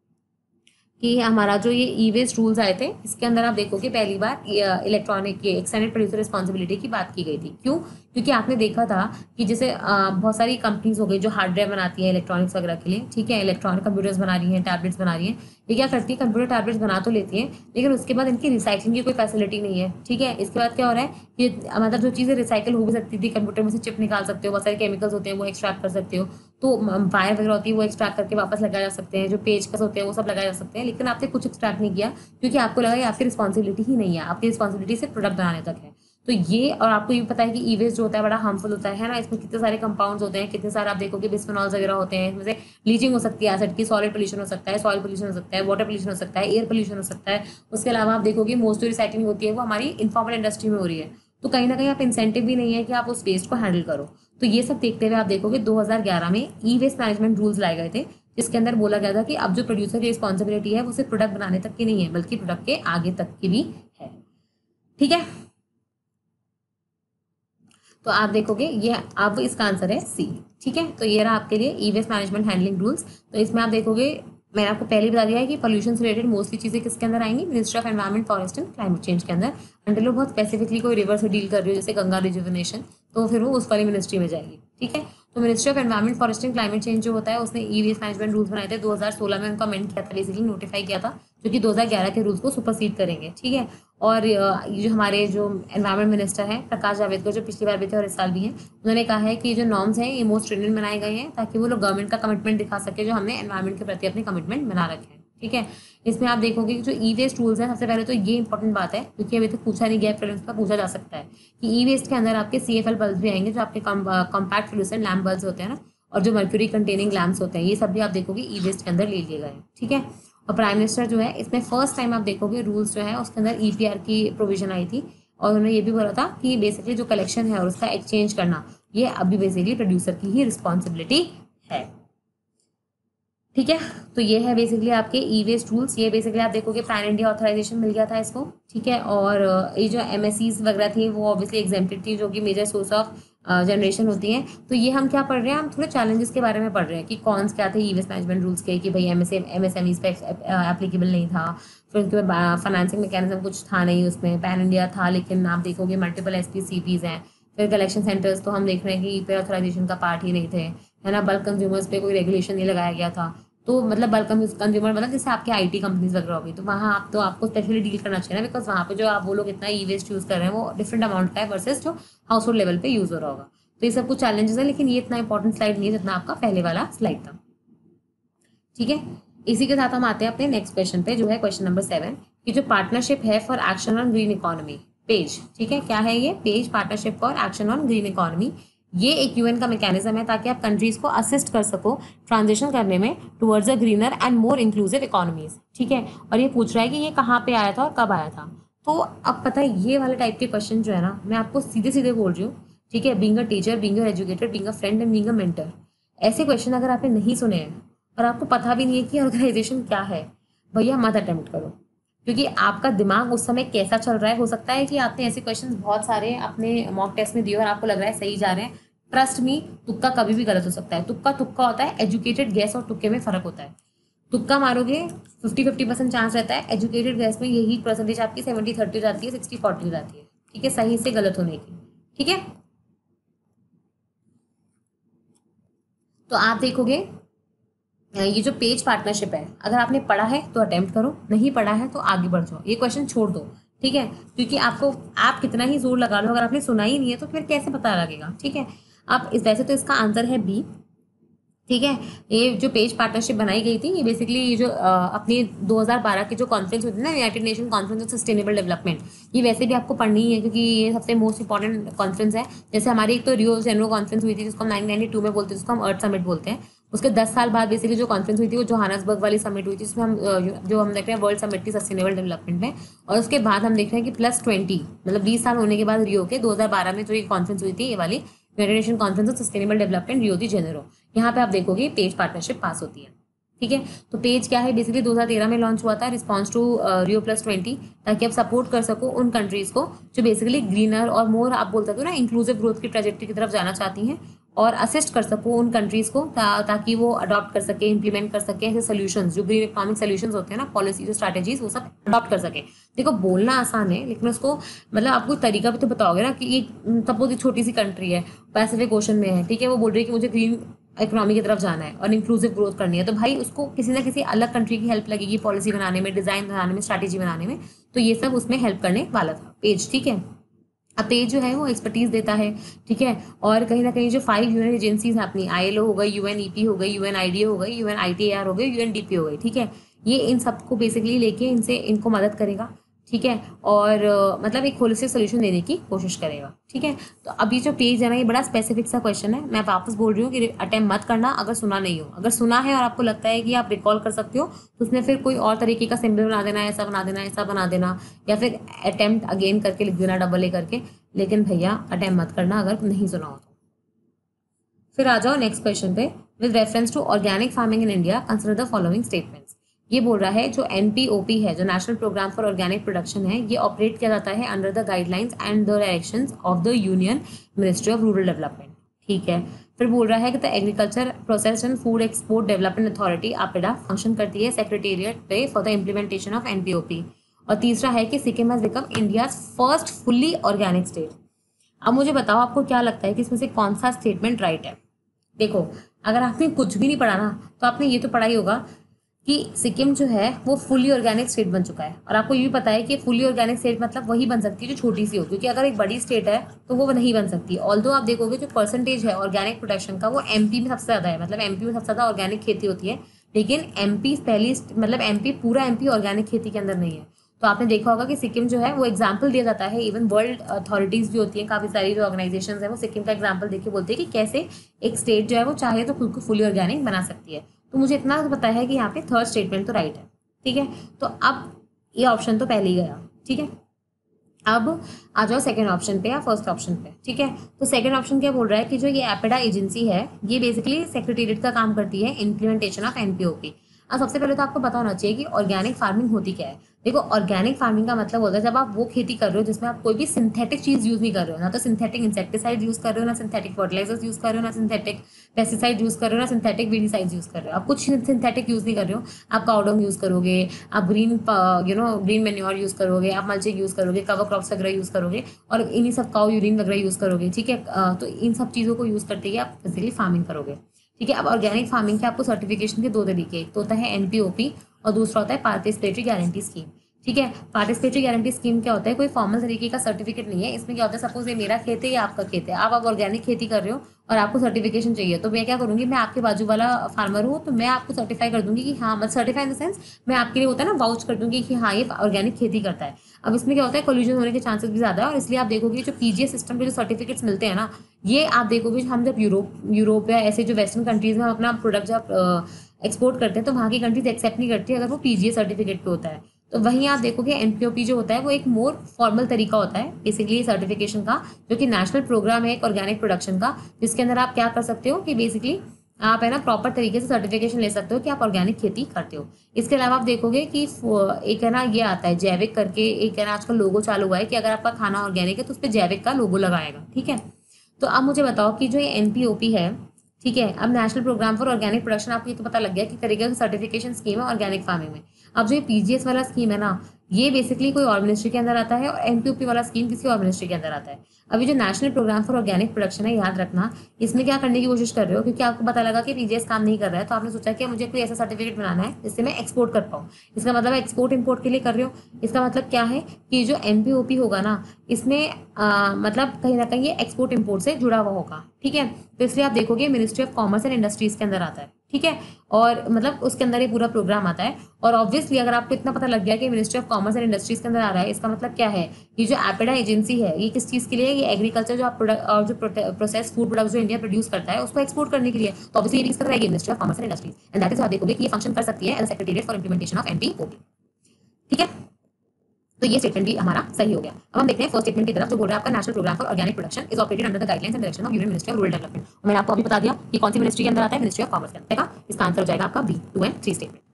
कि हमारा जो ये ई वेस्ट रूल्स आए थे, इसके अंदर आप देखोगे पहली बार इलेक्ट्रॉनिक ये एक्सटेंडेड प्रोड्यूसर रिस्पॉन्सिबिलिटी की बात की गई थी। क्यों? क्योंकि आपने देखा था कि जैसे बहुत सारी कंपनीज हो गई जो हार्डवेयर बनाती है इलेक्ट्रॉनिक्स वगैरह के लिए, ठीक है, इलेक्ट्रॉनिक कंप्यूटर्स बना रही हैं, टैबलेट्स बना रही हैं, ये क्या करती है, कंप्यूटर टैबलेट्स बना तो लेती हैं, लेकिन उसके बाद इनकी रिसाइकलिंग की कोई फैसिलिटी नहीं है। ठीक है, इसके बाद क्या हो रहा है कि मतलब जो चीज़ें रिसाइकिल हो भी सकती थी, कंप्यूटर में से चिप निकाल सकते हो, बहुत सारे केमिकल्स होते हैं वो एक्सट्रैक्ट कर सकते हो, तो वायर वगैरह होती है वो एक्सट्रैक्ट करके वापस लगाए जा सकते हैं, जो पेचकस होते हैं वो सब लगाए जा सकते हैं, लेकिन आपने कुछ एक्सट्रैक्ट नहीं किया क्योंकि आपको लगा कि आपकी रिस्पॉन्सिबिलिटी ही नहीं है, आपकी रिस्पॉन्सिबिलिटी सिर्फ प्रोडक्ट बनाने तक है। तो ये, और आपको ये पता है कि ई वेस्ट जो होता है बड़ा हार्मफुल होता है ना, इसमें कितने सारे कंपाउंड्स होते हैं, कितने सारे आप देखोगे बिस्फेनॉल्स वगैरह होते हैं, इसमें से लीचिंग हो सकती है एसिड की, सॉलिड पोल्यूशन हो सकता है, सॉइल पोल्यूशन हो सकता है, वाटर पोल्यूशन हो सकता है, एयर पोल्यूशन हो सकता है। उसके अलावा आप देखोगे मोस्ट रिसाइकलिंग होती है वो हमारी इन्फॉर्मल इंडस्ट्री में हो रही है, तो कहीं ना कहीं आप इंसेंटिव भी नहीं है कि आप उस वेस्ट को हैंडल करो। तो ये सब देखते हुए आप देखोगे दो हज़ार ग्यारह में ई वेस्ट मैनेजमेंट रूल्स लाए गए थे, जिसके अंदर बोला गया था कि अब जो प्रोड्यूसर की रिस्पॉन्सिबिलिटी है वो सिर्फ प्रोडक्ट बनाने तक की नहीं है, बल्कि प्रोडक्ट के आगे तक की भी है। ठीक है, तो आप देखोगे ये, अब इसका आंसर है सी। ठीक है, तो ये रहा आपके लिए E waste management handling rules. तो इसमें आप देखोगे, मैंने आपको पहले बता दिया है कि पोल्यूशन से रिलेटेड मोस्टली चीज़ें किसके अंदर आएंगी? Ministry of environment, forest and climate change के अंदर। अंडर लोग बहुत स्पेसिफिकली कोई रिवर से डील कर रही हो, जैसे गंगा रिजुविनेशन, तो फिर वो उस वाली मिनिस्ट्री में जाएगी। ठीक है, तो ministry of environment, forest and climate change जो होता है, उसने ई वेस्ट मैनेजमेंट रूल्स बनाए थे दो हज़ार सोलह में, उनको अमेंड किया था, बेसिकली नोटिफाई किया था, जो कि दो हज़ार ग्यारह के रूल्स को सुपरसीड करेंगे। ठीक है, और ये जो हमारे जो एनवायरमेंट मिनिस्टर हैं प्रकाश जावड़ेकर, जो पिछली बार भी थे और इस साल भी हैं, उन्होंने कहा है कि ये जो नॉर्म्स हैं ये मोस्ट स्ट्रिक्ट बनाए गए हैं ताकि वो लोग गवर्नमेंट का कमिटमेंट दिखा सके, जो हमने एनवायरमेंट के प्रति अपने कमिटमेंट बना रखे हैं। ठीक है, इसमें आप देखोगे कि जो ई वेस्ट रूल्स हैं, सबसे पहले तो ये इंपॉर्टेंट बात है क्योंकि अभी तक पूछा नहीं गया, प्रीलिम्स का पूछा जा सकता है कि ई वेस्ट के अंदर आपके सी एफ एल बल्ब भी आएंगे, जो आपके कॉम्पैक्ट फ्लूसेंट लैम्प बल्ब होते हैं ना, और जो मर्क्यूरी कंटेनिंग लैम्प्स होते हैं, ये सब भी आप देखोगे ई वेस्ट के अंदर ले लिए गए। ठीक है, और प्राइम मिनिस्टर जो है इसमें फर्स्ट टाइम आप देखोगे रूल्स जो है उसके अंदर ई पी आर की प्रोविजन आई थी, और उन्होंने ये भी बोला था कि बेसिकली जो कलेक्शन है और उसका एक्सचेंज करना, ये अभी बेसिकली प्रोड्यूसर की ही रिस्पॉन्सिबिलिटी है। ठीक है, तो ये है बेसिकली आपके ई वेस्ट रूल्स। ये बेसिकली आप देखोगे पैन इंडिया ऑथराइजेशन मिल गया था इसको। ठीक है, और ये जो एम एस सीज वगैरह थी वो ऑब्वियसली एग्जेम्प्टेड थी, जो कि मेजर सोर्स ऑफ जनरेशन होती हैं। तो ये हम क्या पढ़ रहे हैं, हम थोड़े चैलेंजेस के बारे में पढ़ रहे हैं कि कौन क्या थे ई वेस्ट मैनेजमेंट रूल्स के, कि भाई M S M S M Es पे एप्लीकेबल नहीं था, फिर उनके बाद फाइनेंसिंग मैकेनिज्म कुछ था नहीं उसमें, पैन इंडिया था लेकिन आप देखोगे multiple S P C Ps हैं, फिर कलेक्शन सेंटर्स तो हम देख रहे हैं कि ई पे ऑथराइजेशन का पार्ट ही नहीं थे, है ना, बल्क कंज्यूमर्स पे कोई रेगुलेशन नहीं लगाया गया था। तो मतलब बल्क कंज्यूमर मतलब जैसे आपके आईटी कंपनीज वगैरह हो गई, तो वहाँ आप तो आपको स्पेशली डील करना चाहिए ना, बिकॉज वहाँ पे जो आप वो लोग इतना ई वेस्ट यूज़ कर रहे हैं वो डिफरेंट अमाउंट का है वर्सेस जो हाउस होल्ड लेवल पे यूज़ हो रहा होगा। तो ये सब कुछ चैलेंजेस है, लेकिन ये इतना इंपॉर्टेंट स्लाइड नहीं है जितना आपका पहले वाला स्लाइड था। ठीक है, इसी के साथ हम आते हैं अपने नेक्स्ट क्वेश्चन पे, जो है क्वेश्चन नंबर सेवन, कि जो पार्टनरशिप है for action on green economy page. ठीक है, क्या है ये page? Partnership for action on green economy. ये एक यूएन का मैकेनिज्म है ताकि आप कंट्रीज को असिस्ट कर सको ट्रांजिशन करने में towards a greener and more inclusive economies. ठीक है, और ये पूछ रहा है कि ये कहाँ पे आया था और कब आया था। तो अब पता है ये वाले टाइप के क्वेश्चन जो है ना, मैं आपको सीधे सीधे बोल रही हूँ, ठीक है, being a teacher, being a educator, being a friend and being a mentor, ऐसे क्वेश्चन अगर आपने नहीं सुने हैं और आपको पता भी नहीं है कि ऑर्गेनाइजेशन क्या है, भैया मत अटेम्प्ट करो, क्योंकि आपका दिमाग उस समय कैसा चल रहा है, हो सकता है कि आपने ऐसे क्वेश्चंस बहुत सारे अपने मॉक टेस्ट में दिए और आपको लग रहा है सही जा रहे हैं। ट्रस्ट मी, तुक्का कभी भी गलत हो सकता है। तुक्का तुक्का होता है, एजुकेटेड गैस और तुक्के में फर्क होता है। तुक्का मारोगे फिफ्टी फिफ्टी परसेंट चांस रहता है, एजुकेटेड गैस में यही परसेंटेज आपकी सेवेंटी थर्टी हो जाती है, सिक्सटी फोर्टी हो जाती है। ठीक है, सही से गलत होने की। ठीक है, तो आप देखोगे ये जो पेज पार्टनरशिप है, अगर आपने पढ़ा है तो अटेम्प्ट करो, नहीं पढ़ा है तो आगे बढ़ जाओ, ये क्वेश्चन छोड़ दो, ठीक है। क्योंकि आपको आप कितना ही जोर लगा लो, अगर आपने सुना ही नहीं है तो फिर कैसे पता लगेगा, ठीक है। आप इस वैसे तो इसका आंसर है बी, ठीक है। ये जो पेज पार्टनरशिप बनाई गई थी, ये बेसिकली ये जो अपनी दो हज़ार बारह की जो कॉन्फ्रेंस हुई थी ना, United Nation conference of sustainable development, ये वैसे भी आपको पढ़नी ही है क्योंकि ये सबसे मोस्ट इंपॉर्टेंट कॉन्फ्रेंस है। जैसे हमारी एक तो रियो जेनरो कॉन्फ्रेंस हुई थी जिसको हम नाइनटीन नाइंटी टू में बोलते हैं, जिसको हम अर्थ समिट बोलते हैं। उसके दस साल बाद बेसिकली जो कॉन्फ्रेंस हुई थी वो जोहान्सबर्ग वाली समिट हुई थी, जिसमें हम जो हम देख रहे हैं वर्ल्ड समिट थी सस्टेनेबल डेवलपमेंट में। और उसके बाद हम देख रहे हैं कि प्लस ट्वेंटी मतलब बीस साल होने के बाद रियो के दो हज़ार बारह में जो ये कॉन्फ्रेंस हुई थी, ये वाली United Nation conference of sustainable development Rio de Janeiro, यहाँ पे आप देखोगे पेज पार्टनरशिप पास होती है, ठीक है। तो पेज क्या है, बेसिकली दो हज़ार तेरह में लॉन्च हुआ था response to Rio plus twenty, ताकि आप सपोर्ट कर सको उन कंट्रीज को जो बेसिकली ग्रीनर और मोर आप बोल सकते हो ना इंक्लूसिव ग्रोथ की ट्रेजेक्टरी की तरफ जाना चाहती हैं, और असिस्ट कर सको उन कंट्रीज को ता, ताकि वो अडॉप्ट कर सके, इंप्लीमेंट कर सके ऐसे सोल्यूशंस, जो ग्रीन इकोनॉमिक सोल्यूशंस होते हैं ना, पॉलिसी जो स्ट्रैटेजीज, वो सब अडॉप्ट कर सके। देखो बोलना आसान है, लेकिन उसको मतलब आपको तरीका भी तो बताओगे ना कि ये सपोज एक छोटी सी कंट्री है, पैसिफिक ओशन में है, ठीक है, वो बोल रही है कि मुझे ग्रीन इकोनॉमी की तरफ जाना है और इंक्लूसिव ग्रोथ करनी है, तो भाई उसको किसी ना किसी अलग कंट्री की हेल्प लगेगी पॉलिसी बनाने में, डिजाइन बनाने में, स्ट्रैटेजी बनाने में। तो ये सब उसमें हेल्प करने वाला था पेज, ठीक है। अब पेज जो है वो एक्सपर्टीज देता है, ठीक है। और कहीं ना कहीं जो फाइव यूएन एजेंसीज हैं अपनी, आई एल ओ हो गई, यूएनईपी हो गई, यूएनआईडीए हो गई, यूएनआईटीएआर हो गई, यूएनडीपी हो गई, ठीक है, ये इन सबको बेसिकली लेके इनसे इनको मदद करेगा, ठीक है। और uh, मतलब एक होलिस्टिक सोल्यूशन देने की कोशिश करेगा, ठीक है। तो अभी जो पेज है ना, ये बड़ा स्पेसिफिक सा क्वेश्चन है, मैं वापस बोल रही हूँ कि अटेम्प्ट मत करना अगर सुना नहीं हो। अगर सुना है और आपको लगता है कि आप रिकॉल कर सकते हो तो उसमें फिर कोई और तरीके का सिंबल बना देना, ऐसा बना देना, ऐसा बना देना, या फिर अटेम्प्ट अगेन करके लिख देना डबल ए करके, लेकिन भैया अटेम्प्ट मत करना अगर नहीं सुना हो तो। फिर आ जाओ नेक्स्ट क्वेश्चन पे, with reference to organic farming in India consider the following statements. ये बोल रहा है जो एनपीओपी है, जो national programme for organic production है, ये ऑपरेट किया जाता है under the guidelines and the directions of the union ministry of rural development, ठीक है। फिर बोल रहा है कि the agriculture process and food export development authority APEDA function करती है सेक्रेटेरिएट पे for the implementation of NPOP. और तीसरा है कि Sikkim has become India's first fully organic state. अब मुझे बताओ आपको क्या लगता है कि इसमें से कौन सा स्टेटमेंट राइट है। देखो अगर आपने कुछ भी नहीं पढ़ा ना, तो आपने ये तो पढ़ा ही होगा कि सिक्किम जो है वो फुली ऑर्गेनिक स्टेट बन चुका है, और आपको ये भी पता है कि फुली ऑर्गेनिक स्टेट मतलब वही बन सकती है जो छोटी सी हो, क्योंकि अगर एक बड़ी स्टेट है तो वो नहीं बन सकती। ऑल्दो आप देखोगे जो परसेंटेज है ऑर्गेनिक प्रोडक्शन का वो एमपी में सबसे ज़्यादा है, मतलब एमपी में सबसे ज़्यादा ऑर्गेनिक खेती होती है, लेकिन एमपी पहली मतलब एमपी पूरा एमपी ऑर्गेनिक खेती के अंदर नहीं है। तो आपने देखा होगा कि सिक्किम जो है वो एग्जाम्पल दिया जाता है, इवन वर्ल्ड अथॉरिटीज़ भी होती हैं, काफ़ी सारी जो ऑर्गेनाइजेशन है वो सिक्किम का एग्जाम्पल देके बोलते हैं कि कैसे एक स्टेट जो है वो चाहे तो खुद को फुली ऑर्गेनिक बना सकती है। तो मुझे इतना तो पता है कि यहाँ पे थर्ड स्टेटमेंट तो राइट है, ठीक है। तो अब ये ऑप्शन तो पहले ही गया, ठीक है। अब आ जाओ सेकंड ऑप्शन पे या फर्स्ट ऑप्शन पे, ठीक है। तो सेकंड ऑप्शन क्या बोल रहा है कि जो ये एपेडा एजेंसी है ये बेसिकली सेक्रेटेरिएट का काम करती है इम्प्लीमेंटेशन ऑफ एनपीओपी। अब सबसे पहले तो आपको पता होना चाहिए कि ऑर्गेनिक फार्मिंग होती क्या है। देखो ऑर्गेनिक फार्मिंग का मतलब होता है जब आप वो खेती कर रहे हो जिसमें आप कोई भी सिंथेटिक चीज़ यूज़ नहीं कर रहे हो, ना तो सिंथेटिक इंसेक्टिसाइड यूज़ कर रहे हो, ना सिंथेटिक फर्टिलाइजर्स यूज़ कर रहे हो, ना सिंथेटिक पेस्टिसाइड यूज़ कर रहे हो, ना सिंथेटिक वीडिसाइड्स यूज़ कर रहे हो। आप कुछ सिंथेटिक यूज़ नहीं कर रहे हो, आप काउडंग यूज़ करोगे, आप green you know green manure use करोगे, आप मल्चिंग यूज़ करोगे, कवर क्रॉप्स वगैरह यूज़ करोगे, और इन्हीं सब काउ यूरिन वगैरह यूज़ करोगे, ठीक है। तो इन सब चीज़ों को यूज़ करते ही आप बेसिकली फार्मिंग करोगे, ठीक है। अब ऑर्गेनिक फार्मिंग के आपको सर्टिफिकेशन के दो तरीके, एक तो होता है एनपीओपी और दूसरा होता है पार्टिसिपेटरी गारंटी स्कीम, ठीक है। पार्टिसिपेटरी गारंटी स्कीम क्या होता है, कोई फॉर्मल तरीके का सर्टिफिकेट नहीं है। इसमें क्या होता है, सपोज ये मेरा खेत है या आपका खेत है, आप अब ऑर्गेनिक खेती कर रहे हो और आपको सर्टिफिकेशन चाहिए, तो मैं क्या करूँगी, मैं आपके बाजू वाला फार्मर हूँ तो मैं आपको सर्टिफाई कर दूंगी कि हाँ, मतलब सर्टिफाई इन द सेंस मैं आपके लिए होता है ना वाउच कर दूंगी कि हाँ ये ऑर्गेनिक खेती करता है। अब इसमें क्या होता है, कोल्यूजन होने के चांसेस भी ज़्यादा है, और इसलिए आप देखोगे जो पीजीएस सिस्टम के जो सर्टिफिकेट्स मिलते हैं ना, ये आप देखोगे हम जब यूरोप यूरोप या ऐसे जो वेस्टर्न कंट्रीज में हम अपना प्रोडक्ट जब एक्सपोर्ट करते हैं तो वहाँ की कंट्रीज एक्सेप्ट नहीं करती अगर वो पीजीएस सर्टिफिकेट पे होता है। तो वहीं आप देखोगे एनपीओपी जो होता है वो एक मोर फॉर्मल तरीका होता है बेसिकली सर्टिफिकेशन का, जो कि नेशनल प्रोग्राम है एक ऑर्गेनिक प्रोडक्शन का, जिसके अंदर आप क्या कर सकते हो कि बेसिकली आप है ना प्रॉपर तरीके से सर्टिफिकेशन ले सकते हो कि आप ऑर्गेनिक खेती करते हो। इसके अलावा आप देखोगे कि एक है ना ये आता है जैविक करके, एक है ना आजकल लोगो चालू हुआ है कि अगर आपका खाना ऑर्गेनिक है तो उस पर जैविक का लोगो लगाएगा, ठीक है। तो अब मुझे बताओ कि जो ये एनपीओपी है, ठीक है, अब national programme for organic production, आपको ये तो पता लग गया कि तरीके का सर्टिफिकेशन स्कीम है ऑर्गेनिक फार्मिंग में। अब जो ये पीजीएस वाला स्कीम है ना, ये बेसिकली कोई और मिनिस्ट्री के अंदर आता है, और एनपीओपी वाला स्कीम किसी और मिनिस्ट्री के अंदर आता है। अभी जो national programme for organic production है, याद रखना, इसमें क्या करने की कोशिश कर रहे हो, क्योंकि आपको पता लगा कि पीजीएस काम नहीं कर रहा है, तो आपने सोचा कि मुझे कोई ऐसा सर्टिफिकेट बनाना है जिससे मैं एक्सपोर्ट कर पाऊँ। इसका मतलब है एक्सपोर्ट इम्पोर्ट के लिए कर रहे हो। इसका मतलब क्या है कि जो एनपीओपी होगा ना, इसमें आ, मतलब कहीं ना कहीं ये एक्सपोर्ट इम्पोर्ट से जुड़ा हुआ होगा, ठीक है। तो इसलिए आप देखोगे ministry of commerce and industries के अंदर आता है, ठीक है, और मतलब उसके अंदर ये पूरा प्रोग्राम आता है। और ऑब्वियसली अगर आपको इतना पता लग गया कि ministry of commerce and industries के अंदर आ रहा है, इसका मतलब क्या है, ये जो एपेडा एजेंसी है, ये किस चीज़ के लिए है, ये एग्रीकल्चर जो आप प्रोडक्ट और जो प्रोसेस फूड प्रोडक्ट जो इंडिया प्रोड्यूस करता है उसको एक्सपोर्ट करने के लिए, तो ऑब्वियसली ये किस तरह है, ministry of commerce and industries, and that is आप देखोगे कि ये फंक्शन कर सकती है as secretariat for implementation of NPOP, ठीक है। तो ये स्टेटमेंट भी हमारा सही हो गया। अब हम देखते हैं फर्स्ट स्टेटमेंट की तरफ, जो बोल रहा है आपका national programme for organic production is operated under the guidelines and direction of union ministry of rural development. मैंने आपको अभी बता दिया कि कौन सी मिनिस्ट्री के अंदर आता है, मिनिस्ट्री ऑफ कॉमर्स के अंदर। इसका आंसर हो जाएगा आपका B, two and three statement.